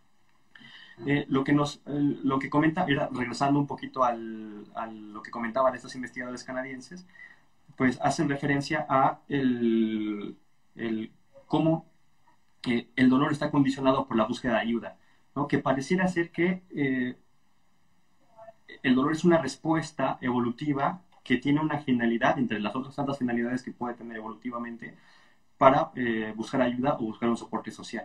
Lo que comenta, era, regresando un poquito a lo que comentaban estos investigadores canadienses, pues hacen referencia a el cómo el dolor está condicionado por la búsqueda de ayuda, ¿no? Que pareciera ser que el dolor es una respuesta evolutiva que tiene una finalidad, entre las otras tantas finalidades que puede tener evolutivamente, para buscar ayuda o buscar un soporte social.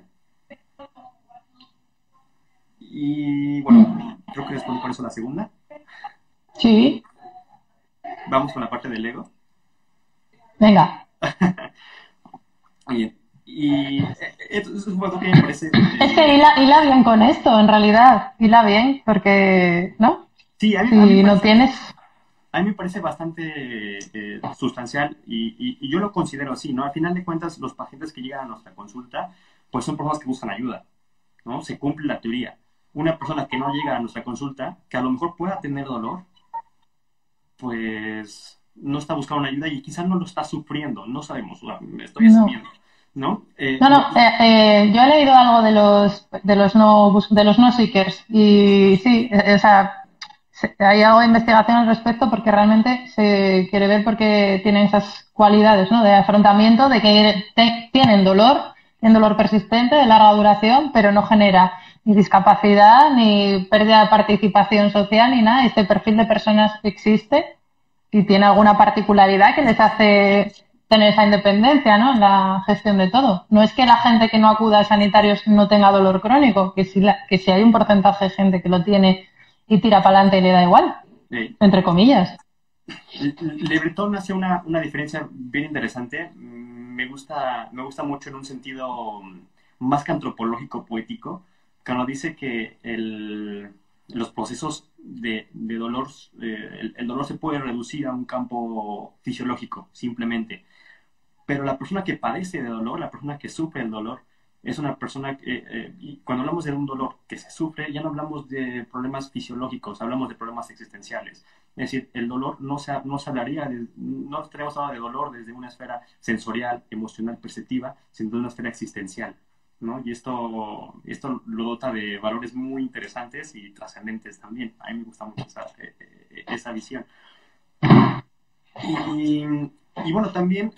Y bueno, creo que respondí por eso la segunda. Sí. Vamos con la parte del ego. Venga. Bien. Y esto es un punto que me parece... Es que hila bien con esto, en realidad. Hila bien, porque, ¿no? sí, a mí me Si no parece tienes. a mí me parece bastante sustancial y yo lo considero así, ¿no? Al final de cuentas, los pacientes que llegan a nuestra consulta, pues son personas que buscan ayuda, ¿no? Se cumple la teoría. Una persona que no llega a nuestra consulta, que a lo mejor pueda tener dolor, pues no está buscando una ayuda y quizás no lo está sufriendo, no sabemos, me estoy No. asumiendo, ¿no? No, no, yo he leído algo de los no seekers y sí, o sea, hay algo de investigación al respecto porque realmente se quiere ver por qué tienen esas cualidades, ¿no? De afrontamiento, de que tienen dolor persistente de larga duración, pero no genera ni discapacidad, ni pérdida de participación social, ni nada. Este perfil de personas existe y tiene alguna particularidad que les hace tener esa independencia, ¿no? En la gestión de todo. No es que la gente que no acuda a sanitarios no tenga dolor crónico, que si hay un porcentaje de gente que lo tiene y tira para adelante y le da igual, eh, entre comillas. Le Breton hace una diferencia bien interesante. Me gusta mucho en un sentido más que antropológico, poético, cuando dice que los procesos de dolor, el dolor se puede reducir a un campo fisiológico, simplemente. Pero la persona que padece de dolor, la persona que sufre el dolor, es una persona que, y cuando hablamos de un dolor que se sufre, ya no hablamos de problemas fisiológicos, hablamos de problemas existenciales. Es decir, el dolor no se hablaría, no estaríamos hablando de dolor desde una esfera sensorial, emocional, perceptiva, sino de una esfera existencial, ¿no? Y esto lo dota de valores muy interesantes y trascendentes también. A mí me gusta mucho esa visión. Y, y bueno, también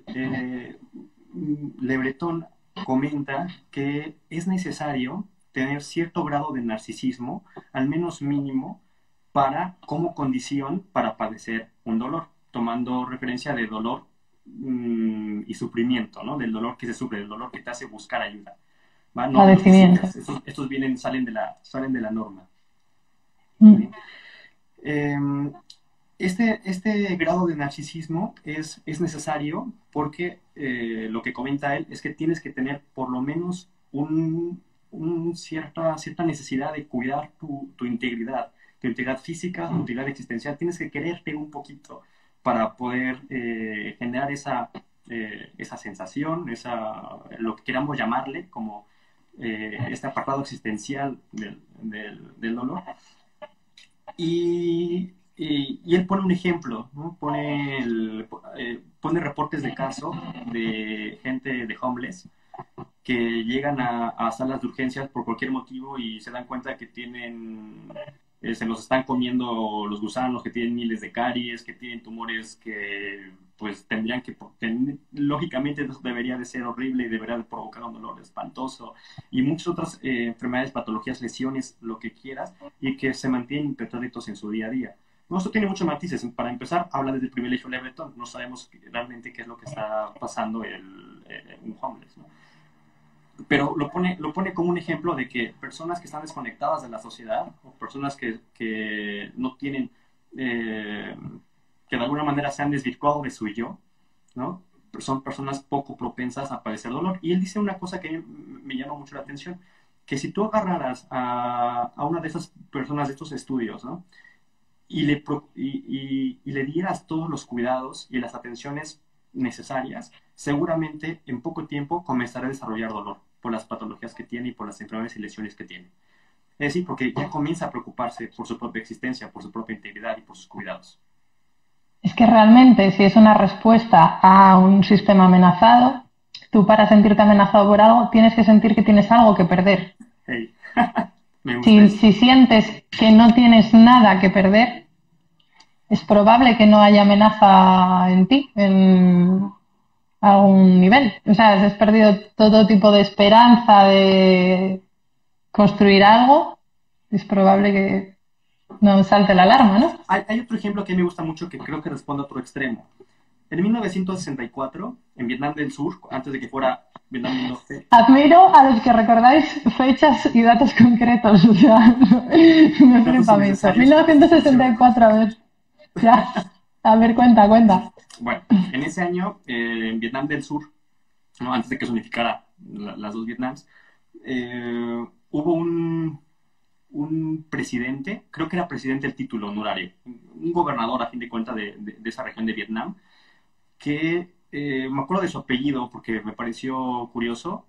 Le Breton comenta que es necesario tener cierto grado de narcisismo, al menos mínimo, como condición para padecer un dolor, tomando referencia de dolor y sufrimiento, ¿no? Del dolor que se sufre, del dolor que te hace buscar ayuda. ¿Va? No de los que Padecimiento. sientes. Estos salen de la norma. Mm. ¿Sí? Este grado de narcisismo es necesario porque lo que comenta él es que tienes que tener por lo menos cierta necesidad de cuidar tu integridad física, tu integridad existencial. Tienes que quererte un poquito para poder generar esa sensación, lo que queramos llamarle, como este apartado existencial del dolor. Y él pone un ejemplo, ¿no? Pone reportes de caso de gente de homeless que llegan a salas de urgencias por cualquier motivo y se dan cuenta que se los están comiendo los gusanos, que tienen miles de caries, que tienen tumores que pues lógicamente eso debería de ser horrible y debería de provocar un dolor espantoso y muchas otras enfermedades, patologías, lesiones, lo que quieras, y que se mantienen impertérritos en su día a día. No, esto tiene muchos matices. Para empezar, habla desde el privilegio de Le Breton. No sabemos realmente qué es lo que está pasando un homeless, ¿no? Pero lo pone como un ejemplo de que personas que están desconectadas de la sociedad, o personas que no tienen, que de alguna manera se han desvirtuado de su yo, ¿no? Son personas poco propensas a padecer dolor. Y él dice una cosa que me llama mucho la atención, que si tú agarraras a una de esas personas de estos estudios, ¿no? Y le dieras todos los cuidados y las atenciones necesarias, seguramente en poco tiempo comenzará a desarrollar dolor por las patologías que tiene y por las enfermedades y lesiones que tiene. Es decir, porque ya comienza a preocuparse por su propia existencia, por su propia integridad y por sus cuidados. Es que realmente, si es una respuesta a un sistema amenazado, tú para sentirte amenazado por algo tienes que sentir que tienes algo que perder. Hey. Me gusta eso. Si sientes que no tienes nada que perder, es probable que no haya amenaza en ti, en algún nivel. O sea, si has perdido todo tipo de esperanza de construir algo, es probable que no salte la alarma, ¿no? Hay otro ejemplo que me gusta mucho que creo que responde a otro extremo. En 1964, en Vietnam del Sur, antes de que fuera Vietnam del Norte. Admiro a los que recordáis fechas y datos concretos. O sea, me flipa eso. 1964, a ver. Ya. A ver, cuenta. Bueno, en ese año, en Vietnam del Sur, ¿no? Antes de que se unificara las dos Vietnams, hubo un presidente, creo que era presidente del título honorario, un gobernador a fin de cuentas de esa región de Vietnam, que me acuerdo de su apellido porque me pareció curioso,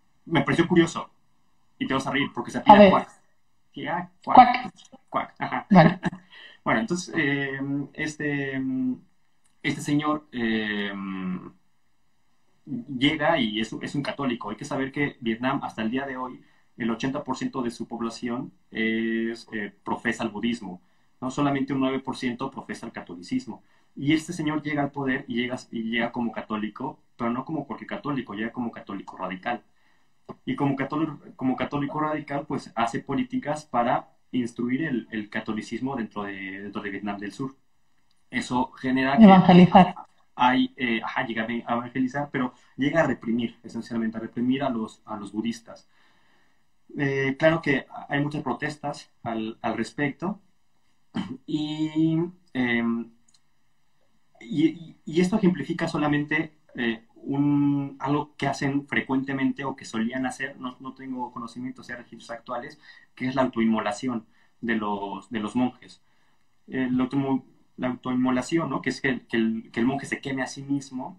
y te vas a reír porque se apellida Quack. Quack. Ajá. Vale. Bueno, entonces este señor llega y es un católico. Hay que saber que Vietnam hasta el día de hoy el 80% de su población profesa el budismo, no solamente un 9% profesa el catolicismo. Y este señor llega al poder y llega como católico, pero no como cualquier católico, llega como católico radical. Y como católico radical, pues hace políticas para instruir el catolicismo dentro de Vietnam del Sur. Eso genera que evangelizar. Llega a evangelizar, pero llega a reprimir, esencialmente, a reprimir a los budistas. Claro que hay muchas protestas al respecto y esto ejemplifica solamente algo que hacen frecuentemente o que solían hacer, no tengo conocimientos de registros actuales, que es la autoinmolación. de los monjes. La autoinmolación, ¿no? Que es que el monje se queme a sí mismo.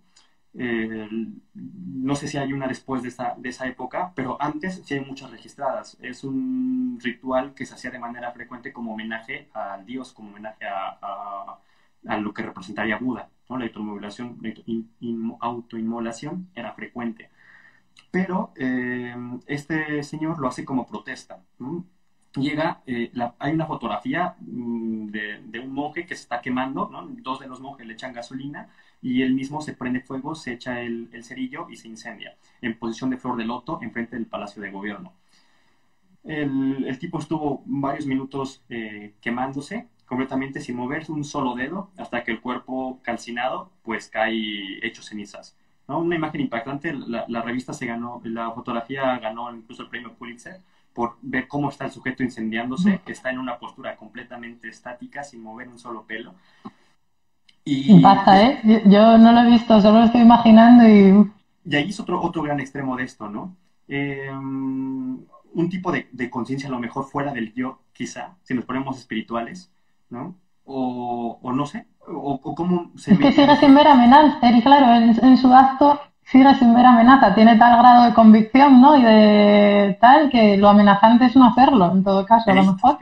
No sé si hay una después de esa época, pero antes sí hay muchas registradas. Es un ritual que se hacía de manera frecuente como homenaje al dios, como homenaje a lo que representaría Buda, ¿no? Autoinmolación era frecuente. Pero este señor lo hace como protesta, ¿no? Llega, hay una fotografía de un monje que se está quemando, ¿no? Dos de los monjes le echan gasolina y él mismo se prende fuego, se echa el cerillo y se incendia, en posición de flor de loto, enfrente del Palacio de Gobierno. El tipo estuvo varios minutos quemándose, completamente sin mover un solo dedo, hasta que el cuerpo calcinado pues cae hecho cenizas, ¿no? Una imagen impactante. La revista se ganó, la fotografía ganó incluso el premio Pulitzer por ver cómo está el sujeto incendiándose, que está en una postura completamente estática, sin mover un solo pelo. Y, Basta, ¿eh? Yo no lo he visto, solo lo estoy imaginando y... y ahí es otro gran extremo de esto, ¿no? Un tipo de conciencia a lo mejor fuera del yo, quizá, si nos ponemos espirituales, ¿no? O no sé, o cómo se Es que mete en sigue esto. sin ver amenaza, y claro, en su acto sigue sin ver amenaza, tiene tal grado de convicción, ¿no? Y de tal que lo amenazante es no hacerlo, en todo caso, a lo mejor.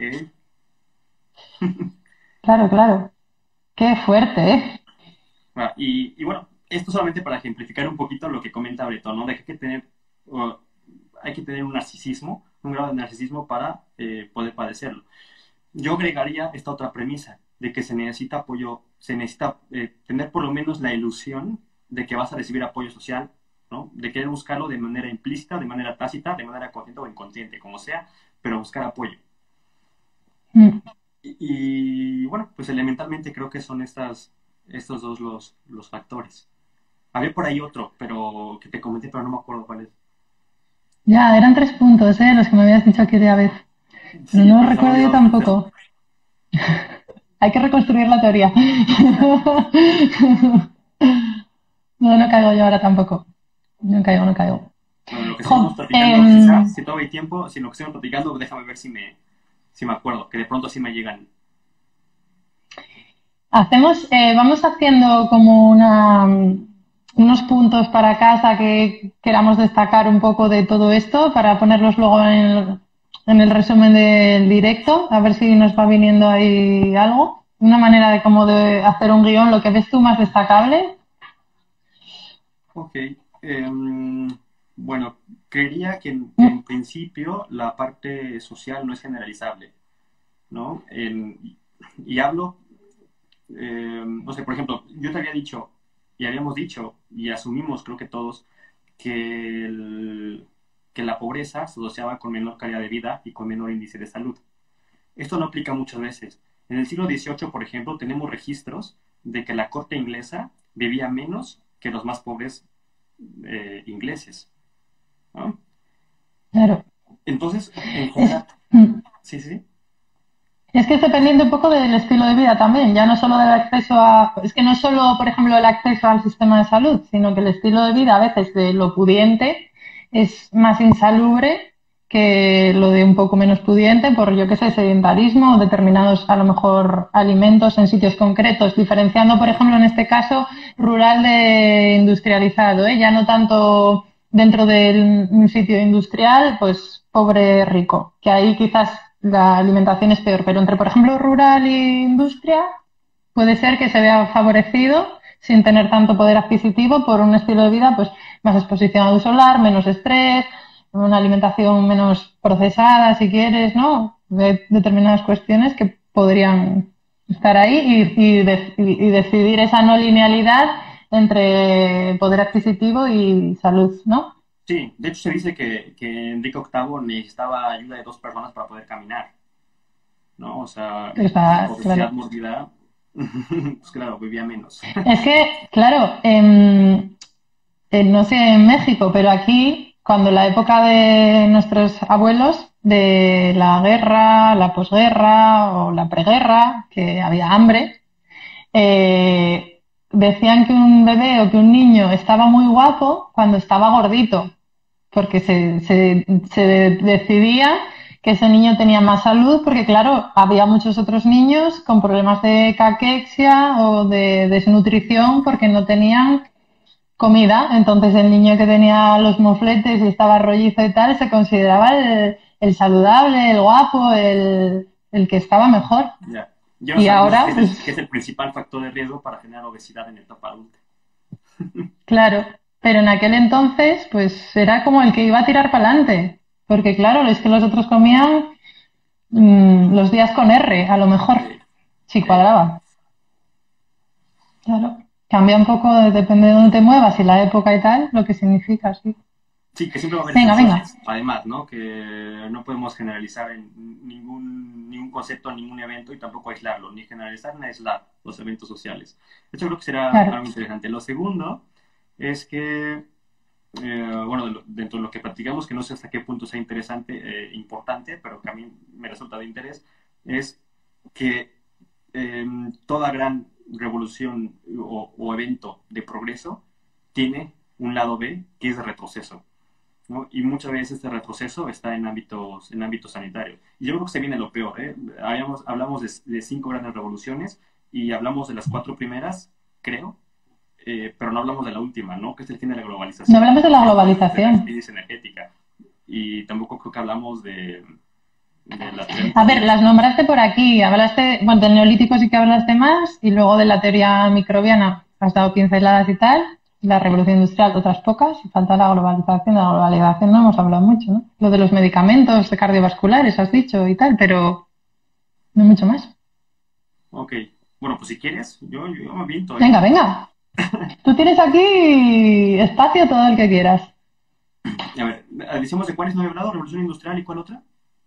Claro, claro. Qué fuerte, ¿eh? Y bueno, esto solamente para ejemplificar un poquito lo que comenta Breton, ¿no? De que uh, hay que tener un narcisismo, un grado de narcisismo para poder padecerlo. Yo agregaría esta otra premisa, de que se necesita apoyo, se necesita tener por lo menos la ilusión de que vas a recibir apoyo social, ¿no? De querer buscarlo de manera implícita, de manera tácita, de manera consciente o inconsciente, como sea, pero buscar apoyo. Mm. Y bueno, pues elementalmente creo que son estos dos los factores. Había por ahí otro, pero que te comenté, pero no me acuerdo cuál es. Ya, eran 3 puntos, ¿eh? Los que me habías dicho aquella vez. Pero Sí, no lo pero se me ha recuerdo yo olvidado el tercero. tampoco. Hay que reconstruir la teoría. No, no caigo yo ahora tampoco. No caigo, no caigo. Bueno, lo que seguimos Jo, platicando, quizás, si todavía hay tiempo, si lo que seguimos platicando, déjame ver si me acuerdo, que de pronto sí me llegan. vamos haciendo como unos puntos para casa que queramos destacar un poco de todo esto para ponerlos luego en el resumen del directo, a ver si nos va viniendo ahí algo. Una manera de como de hacer un guión, lo que ves tú más destacable. Ok. Bueno, creería que en principio la parte social no es generalizable, ¿no? Y hablo, no sé, por ejemplo, yo te había dicho, y habíamos dicho, y asumimos, creo que todos, que, que la pobreza se asociaba con menor calidad de vida y con menor índice de salud. Esto no aplica muchas veces. En el siglo XVIII, por ejemplo, tenemos registros de que la corte inglesa vivía menos que los más pobres ingleses, ¿no? Claro. Entonces, en Es, general, mm, sí, sí, es que es dependiente un poco del estilo de vida también, ya no solo del acceso a... Es que no es solo, por ejemplo, el acceso al sistema de salud, sino que el estilo de vida a veces de lo pudiente es más insalubre que lo de un poco menos pudiente por, yo qué sé, sedentarismo o determinados, a lo mejor, alimentos en sitios concretos, diferenciando, por ejemplo, en este caso, rural de industrializado, ¿eh? Ya no tanto dentro de un sitio industrial, pues pobre rico, que ahí quizás la alimentación es peor, pero entre, por ejemplo, rural e industria, puede ser que se vea favorecido sin tener tanto poder adquisitivo por un estilo de vida pues más exposición a luz solar, menos estrés, una alimentación menos procesada, si quieres, ¿no? De determinadas cuestiones que podrían estar ahí y decidir esa no linealidad entre poder adquisitivo y salud, ¿no? sí. De hecho, se dice que Enrique VIII necesitaba ayuda de dos personas para poder caminar, ¿no? O sea, Está obesidad claro. mórbida, pues claro, vivía menos. Es que, claro, no sé en México, pero aquí, cuando la época de nuestros abuelos, de la guerra, la posguerra o la preguerra, que había hambre, decían que un bebé o que un niño estaba muy guapo cuando estaba gordito, porque se decidía que ese niño tenía más salud porque, claro, había muchos otros niños con problemas de caquexia o de desnutrición porque no tenían comida. Entonces el niño que tenía los mofletes y estaba rollizo y tal se consideraba el saludable, el guapo, el que estaba mejor. Ya. Ya no Y sabemos ahora, pues qué es el principal factor de riesgo para generar obesidad en la etapa adulta. claro, pero en aquel entonces, pues era como el que iba a tirar para adelante. Porque claro, es que los otros comían los días con R, a lo mejor, Sí, si sí. cuadraba. Claro. Cambia un poco, depende de dónde te muevas y la época y tal, lo que significa, sí. Sí, que siempre va a haber Venga, venga. excepciones, además, ¿no? Que no podemos generalizar en ningún concepto, ningún evento y tampoco aislarlo, ni generalizar ni aislar los eventos sociales. Esto creo que será Claro. algo interesante. Lo segundo es que, bueno, dentro de lo que practicamos, que no sé hasta qué punto sea interesante, importante, pero que a mí me resulta de interés, es que toda gran revolución o evento de progreso tiene un lado B que es de retroceso. ¿No? Y muchas veces este retroceso está en ámbitos sanitarios. Y yo creo que se viene lo peor, ¿eh? Hablamos de 5 grandes revoluciones y hablamos de las 4 primeras, creo, pero no hablamos de la última, ¿no? Que es el fin de la No globalización, hablamos de la que no hablamos de la globalización. crisis energética. Y tampoco creo que hablamos de la teoría A ver, las microbiana. nombraste por aquí. Hablaste, bueno, del neolítico sí que hablaste más y luego de la teoría microbiana has dado pinceladas y tal. La revolución industrial, otras pocas. Y falta la globalización. De la globalización no hemos hablado mucho, ¿no? Lo de los medicamentos cardiovasculares has dicho y tal, pero no mucho más. Ok, bueno, pues si quieres, yo me aviento, ¿eh? Venga, venga. Tú tienes aquí espacio todo el que quieras. A ver, decimos de cuáles no he hablado, revolución industrial y cuál otra.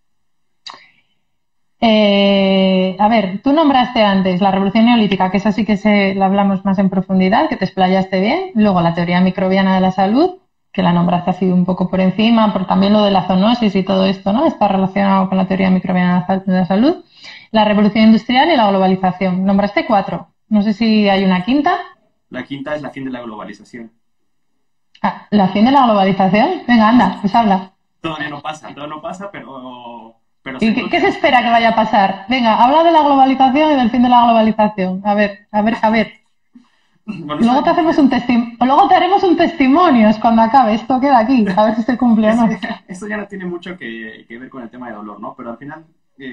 A ver, tú nombraste antes la revolución neolítica, que esa sí que la hablamos más en profundidad, que te explayaste bien. Luego la teoría microbiana de la salud, que la nombraste así un poco por encima, por también lo de la zoonosis y todo esto, ¿no? Está relacionado con la teoría microbiana de la salud. La revolución industrial y la globalización. Nombraste 4. No sé si hay una quinta. La quinta es la fin de la globalización. Ah, la fin de la globalización. Venga, anda, pues habla. Todavía no pasa, pero ¿Y seguro qué que se espera que vaya a pasar? Venga, habla de la globalización y del fin de la globalización. A ver, a ver, a ver. bueno, eso, Luego te hacemos luego te haremos un testimonio es cuando acabe. Esto queda aquí, a ver si se cumple o eso, no. eso ya no tiene mucho que ver con el tema de dolor, ¿no? Pero al final,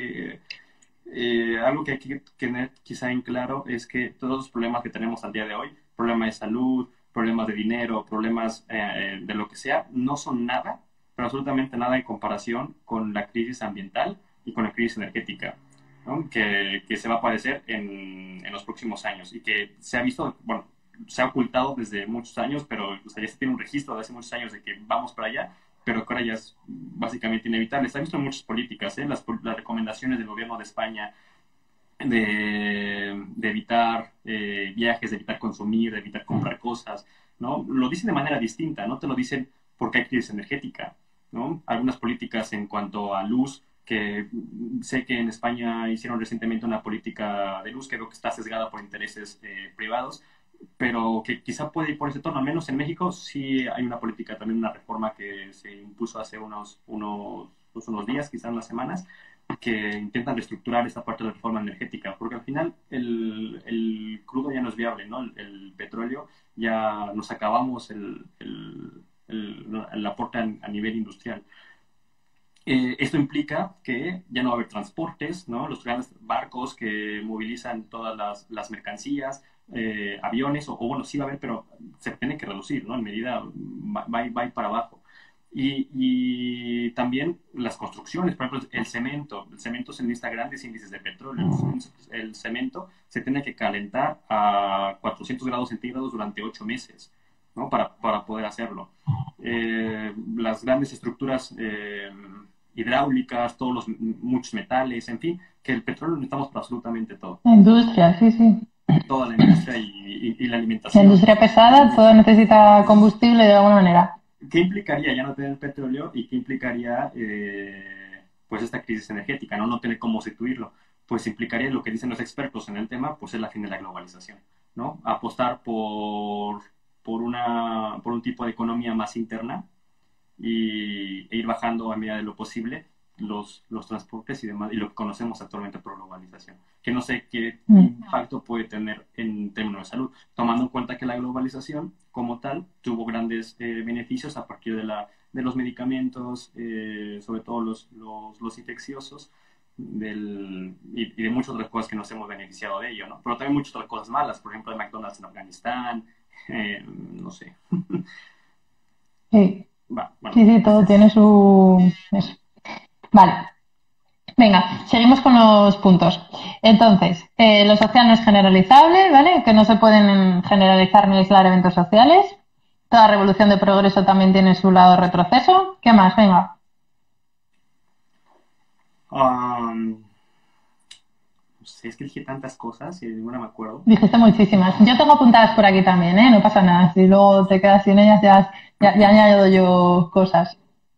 algo que hay que tener quizá en claro es que todos los problemas que tenemos al día de hoy, problemas de salud, problemas de dinero, problemas de lo que sea, no son nada, pero absolutamente nada en comparación con la crisis ambiental y con la crisis energética, ¿no? Que se va a aparecer en los próximos años y que se ha visto, bueno, se ha ocultado desde muchos años, pero o sea, ya se tiene un registro de hace muchos años de que vamos para allá, pero que ahora ya es básicamente inevitable. Se ha visto en muchas políticas, ¿eh? Las recomendaciones del gobierno de España de evitar viajes, de evitar consumir, de evitar comprar cosas, ¿no? Lo dicen de manera distinta, no te lo dicen porque hay crisis energética, ¿no? Algunas políticas en cuanto a luz, que sé que en España hicieron recientemente una política de luz que veo que está sesgada por intereses privados, pero que quizá puede ir por ese tono. Al menos en México sí hay una política, también una reforma que se impuso hace unos días, quizá unas semanas, que intentan reestructurar esta parte de la reforma energética, porque al final el crudo ya no es viable, ¿no? El petróleo ya nos acabamos el aporte a nivel industrial. Esto implica que ya no va a haber transportes, ¿no? Los grandes barcos que movilizan todas las mercancías, aviones, bueno, sí va a haber, pero se tiene que reducir, ¿no? En medida va a ir para abajo. Y también las construcciones, por ejemplo, el cemento se necesita grandes índices de petróleo. El cemento se tiene que calentar a 400 grados centígrados durante 8 meses, ¿no? Para poder hacerlo. Las grandes estructuras hidráulicas, muchos metales, en fin, que el petróleo lo necesitamos para absolutamente todo. La industria, sí, sí. Toda la industria y la La alimentación. industria pesada, todo necesita combustible de alguna manera. ¿Qué implicaría ya no tener petróleo y qué implicaría pues esta crisis energética, ¿no? No tener cómo sustituirlo? Pues implicaría lo que dicen los expertos en el tema, pues es la fin de la globalización, ¿no? Apostar por un tipo de economía más interna e ir bajando a medida de lo posible los transportes y demás, y lo que conocemos actualmente por globalización, que no sé qué Mm. impacto puede tener en términos de salud, tomando en cuenta que la globalización como tal tuvo grandes beneficios a partir de los medicamentos, sobre todo los infecciosos, y de muchas otras cosas que nos hemos beneficiado de ello, ¿no? Pero también muchas otras cosas malas, por ejemplo, de McDonald's en Afganistán, no sé. Sí, Bueno, sí, sí, todo tiene su... eso. Vale, venga, seguimos con los puntos. Entonces, lo social no es generalizable, ¿vale? Que no se pueden generalizar ni aislar eventos sociales. Toda revolución de progreso también tiene su lado retroceso. ¿Qué más? Venga, um, no sé, es que dije tantas cosas y de ninguna me acuerdo. dijiste muchísimas. Yo tengo apuntadas por aquí también, ¿eh? No pasa nada. Si luego te quedas sin ellas, ya añado yo cosas.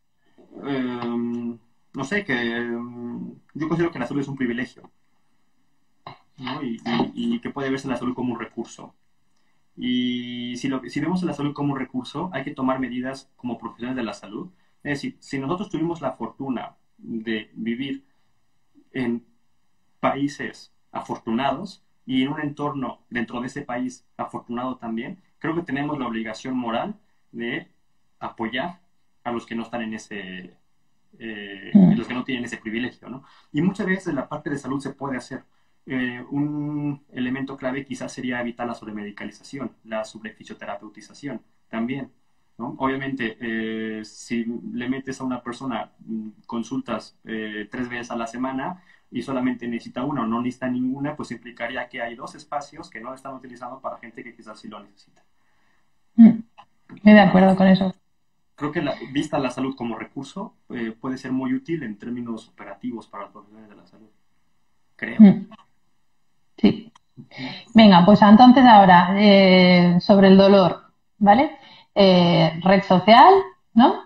No sé, yo considero que la salud es un privilegio, ¿no? Y que puede verse la salud como un recurso. Y si vemos la salud como un recurso, hay que tomar medidas como profesionales de la salud. Es decir, si nosotros tuvimos la fortuna de vivir en países afortunados y en un entorno dentro de ese país afortunado también, creo que tenemos la obligación moral de apoyar a los que no están Mm, los que no tienen ese privilegio, ¿no? Y muchas veces en la parte de salud se puede hacer. Un elemento clave quizás sería evitar la sobremedicalización, la sobrefisioterapeutización también, ¿no? Obviamente, si le metes a una persona consultas 3 veces a la semana y solamente necesita una o no necesita ninguna, pues implicaría que hay 2 espacios que no están utilizando para gente que quizás sí lo necesita. mm. Estoy de ¿No? acuerdo con eso. Creo que vista la salud como recurso puede ser muy útil en términos operativos para los profesionales de la salud, creo. Mm, sí. Venga, pues entonces ahora sobre el dolor, ¿vale? Red social, ¿no?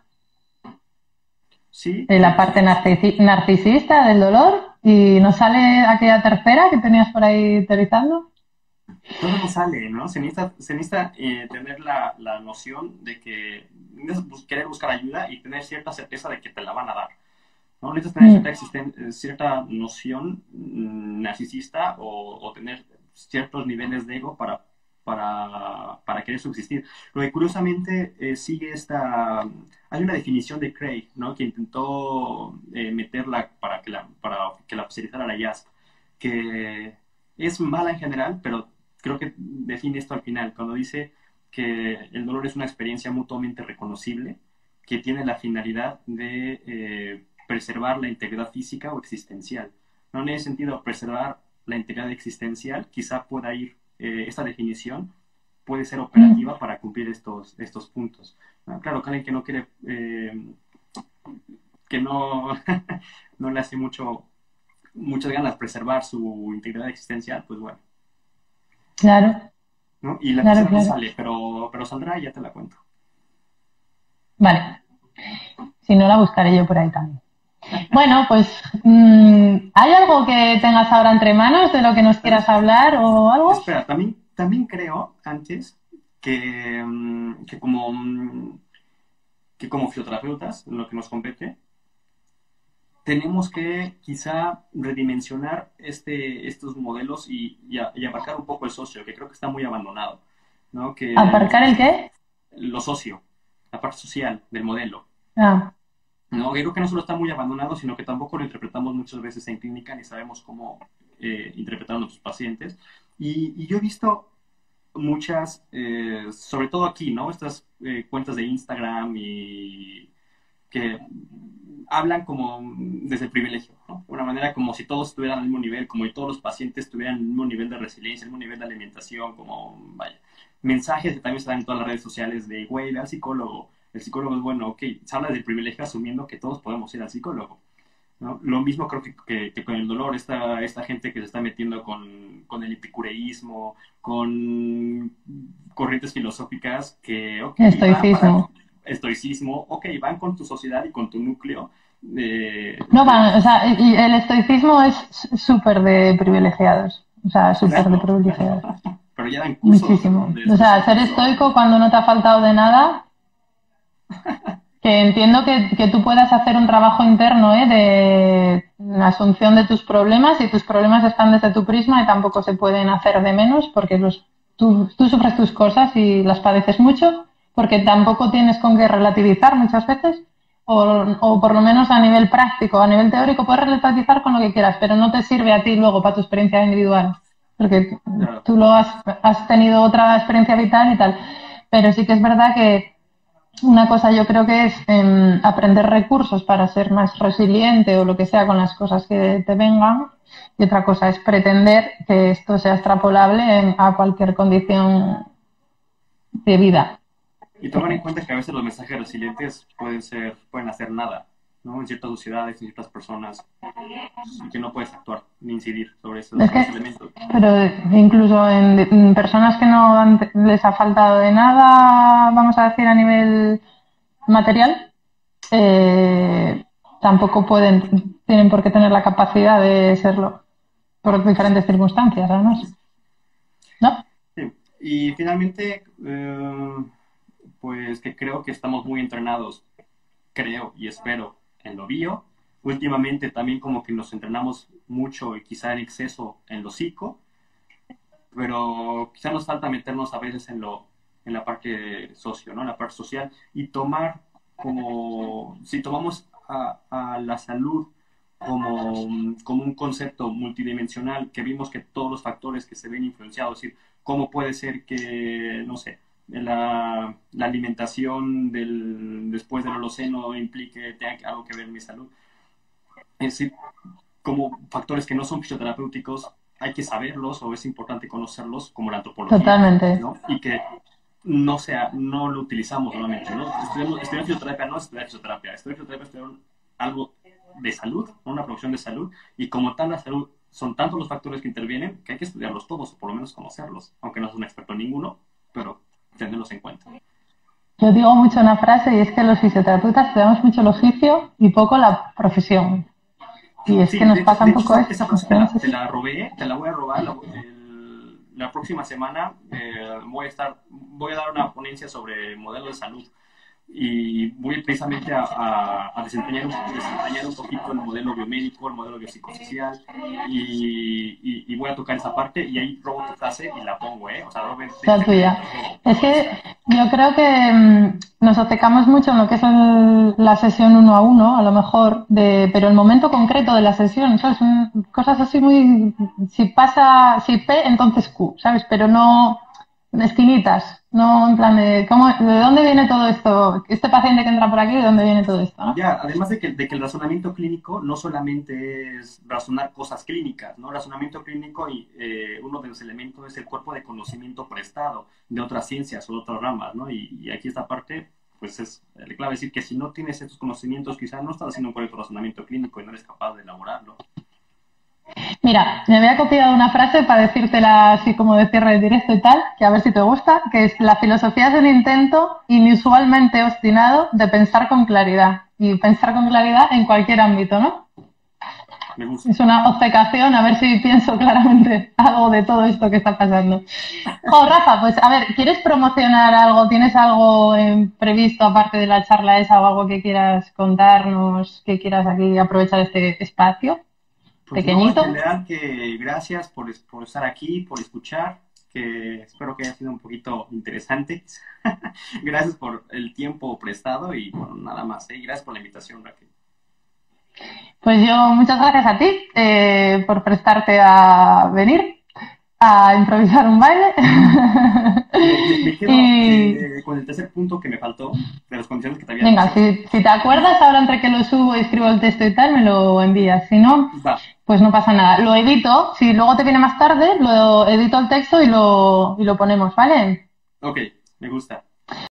Sí, La parte narcisista del dolor. ¿Y nos sale aquella tercera que tenías por ahí teorizando? todo no sale, ¿no? Se necesita tener la noción de que necesitas querer buscar ayuda y tener cierta certeza de que te la van a dar, ¿no? Necesitas tener Mm, cierta noción narcisista o tener ciertos niveles de ego para querer subsistir. Lo que curiosamente sigue Hay una definición de Craig, ¿no? Que intentó meterla para que la facilitara la IASP, que es mala en general, pero creo que define esto al final, cuando dice que el dolor es una experiencia mutuamente reconocible que tiene la finalidad de preservar la integridad física o existencial. No en ese sentido, preservar la integridad existencial, quizá pueda ir, esta definición puede ser mm. operativa para cumplir estos puntos. ¿No? Claro, que alguien que no quiere, que no, no le hace muchas ganas preservar su integridad existencial, pues bueno, Claro, ¿no? Y la claro, tercera no claro. sale, pero saldrá y ya te la cuento. Vale, si no la buscaré yo por ahí también. Bueno, pues ¿hay algo que tengas ahora entre manos de lo que nos quieras ¿Sabes? hablar o algo? Espera, también creo antes que, que como fisioterapeutas, en lo que nos compete, tenemos que quizá redimensionar estos modelos y abarcar un poco el socio, que creo que está muy abandonado, ¿no? Que ¿Aparcar el qué? lo socio, la parte social del modelo. Ah, No, creo que no solo está muy abandonado, sino que tampoco lo interpretamos muchas veces en clínica ni sabemos cómo interpretar a nuestros pacientes. Y yo he visto muchas, sobre todo aquí, ¿no? Estas cuentas de Instagram y que hablan como desde el privilegio, ¿no? De una manera como si todos estuvieran al mismo nivel, como si todos los pacientes tuvieran el mismo nivel de resiliencia, el mismo nivel de alimentación, como, vaya, mensajes que también se dan en todas las redes sociales de, güey, ve al psicólogo, el psicólogo es bueno, ok, se habla del privilegio asumiendo que todos podemos ir al psicólogo, ¿no? Lo mismo creo que con el dolor, esta gente que se está metiendo con el epicureísmo, con corrientes filosóficas que, ok, van para estoicismo. estoicismo, ok, van con tu sociedad y con tu núcleo No van, o sea, y el estoicismo es súper de privilegiados. O sea, súper de claro, privilegiados. pero ya dan cursos, ¿no? Muchísimo. De O sea, ser estoicismo. estoico cuando no te ha faltado de nada, Que entiendo que tú puedas hacer un trabajo interno, de asunción de tus problemas, y tus problemas están desde tu prisma y tampoco se pueden hacer de menos porque tú sufres tus cosas y las padeces mucho, porque tampoco tienes con qué relativizar muchas veces, o por lo menos a nivel práctico, a nivel teórico puedes relativizar con lo que quieras, pero no te sirve a ti luego para tu experiencia individual, porque Claro. tú has tenido otra experiencia vital y tal. Pero sí que es verdad que una cosa yo creo que es aprender recursos para ser más resiliente o lo que sea con las cosas que te vengan, y otra cosa es pretender que esto sea extrapolable a cualquier condición de vida. Y tomar en cuenta que a veces los mensajes resilientes pueden hacer nada, ¿no? En ciertas sociedades, en ciertas personas, y que no puedes actuar ni incidir sobre Es esos que, elementos. pero incluso en personas que no les ha faltado de nada, vamos a decir a nivel material, eh, tampoco tienen por qué tener la capacidad de serlo por diferentes circunstancias, además, ¿no? Sí. Y finalmente, pues que creo que estamos muy entrenados, creo y espero, en lo bio. Últimamente también como que nos entrenamos mucho y quizá en exceso en lo psico, pero quizá nos falta meternos a veces en la parte socio, ¿no? En la parte social, y tomar como, si tomamos a la salud como un concepto multidimensional, que vimos que todos los factores que se ven influenciados, es decir, cómo puede ser que, no sé, la alimentación después del Holoceno tenga algo que ver en mi salud. Es decir, como factores que no son fisioterapéuticos, hay que saberlos o es importante conocerlos, como la antropología, Totalmente. ¿no? Y que no lo utilizamos normalmente, ¿no? Estudiar fisioterapia no es estudiar fisioterapia, estudiar fisioterapia es estudiar algo de salud, ¿no? Una profesión de salud, y como tal la salud son tantos los factores que intervienen que hay que estudiarlos todos o por lo menos conocerlos, aunque no soy un experto en ninguno, pero tenerlos en cuenta. Yo digo mucho una frase, y es que los fisioterapeutas estudiamos mucho el oficio y poco la profesión. Y es que Sí, nos pasa de un hecho poco eso. esa frase te la robé, te la voy a robar la próxima semana. Voy a dar una ponencia sobre modelos de salud y voy precisamente a desentrañar un poquito el modelo biomédico, el modelo biopsicosocial, y voy a tocar esa parte, y ahí robo tu frase y la pongo, ¿eh? O sea, La tuya. Es que yo creo que nos obcecamos mucho en lo que es la sesión uno a uno, a lo mejor, pero el momento concreto de la sesión, ¿sabes? Son cosas así muy... si P, entonces Q, ¿sabes? Pero no esquinitas, no en plan ¿de dónde viene todo esto? Este paciente que entra por aquí, ¿de dónde viene todo esto? ¿No? Ya, además de que el razonamiento clínico no solamente es razonar cosas clínicas, ¿no? El razonamiento clínico, y uno de los elementos es el cuerpo de conocimiento prestado de otras ciencias o de otras ramas, ¿no? Y aquí esta parte, pues es clave decir que si no tienes estos conocimientos, quizás no estás haciendo un correcto razonamiento clínico y no eres capaz de elaborarlo. Mira, me había copiado una frase para decírtela así como de cierre directo y tal, que a ver si te gusta, que es: la filosofía es un intento inusualmente obstinado de pensar con claridad. Y pensar con claridad en cualquier ámbito, ¿no? Me gusta. Es una obcecación a ver si pienso claramente algo de todo esto que está pasando. Oh, Rafa, pues a ver, ¿quieres promocionar algo? ¿Tienes algo previsto aparte de la charla esa, o algo que quieras contarnos, que quieras aquí aprovechar este espacio? Pues Pequeñito. no, en general que gracias por estar aquí, por escuchar, que espero que haya sido un poquito interesante. Gracias por el tiempo prestado y bueno, nada más. Gracias por la invitación, Raquel. Pues yo muchas gracias a ti por prestarte a venir a improvisar un baile. Me quedo con el tercer punto que me faltó, de las condiciones que te había Venga, dicho. si te acuerdas, ahora entre que lo subo y escribo el texto y tal, me lo envías. Si no, Va. pues no pasa nada. Lo edito, si luego te viene más tarde, lo edito el texto y lo ponemos, ¿vale? Ok, me gusta.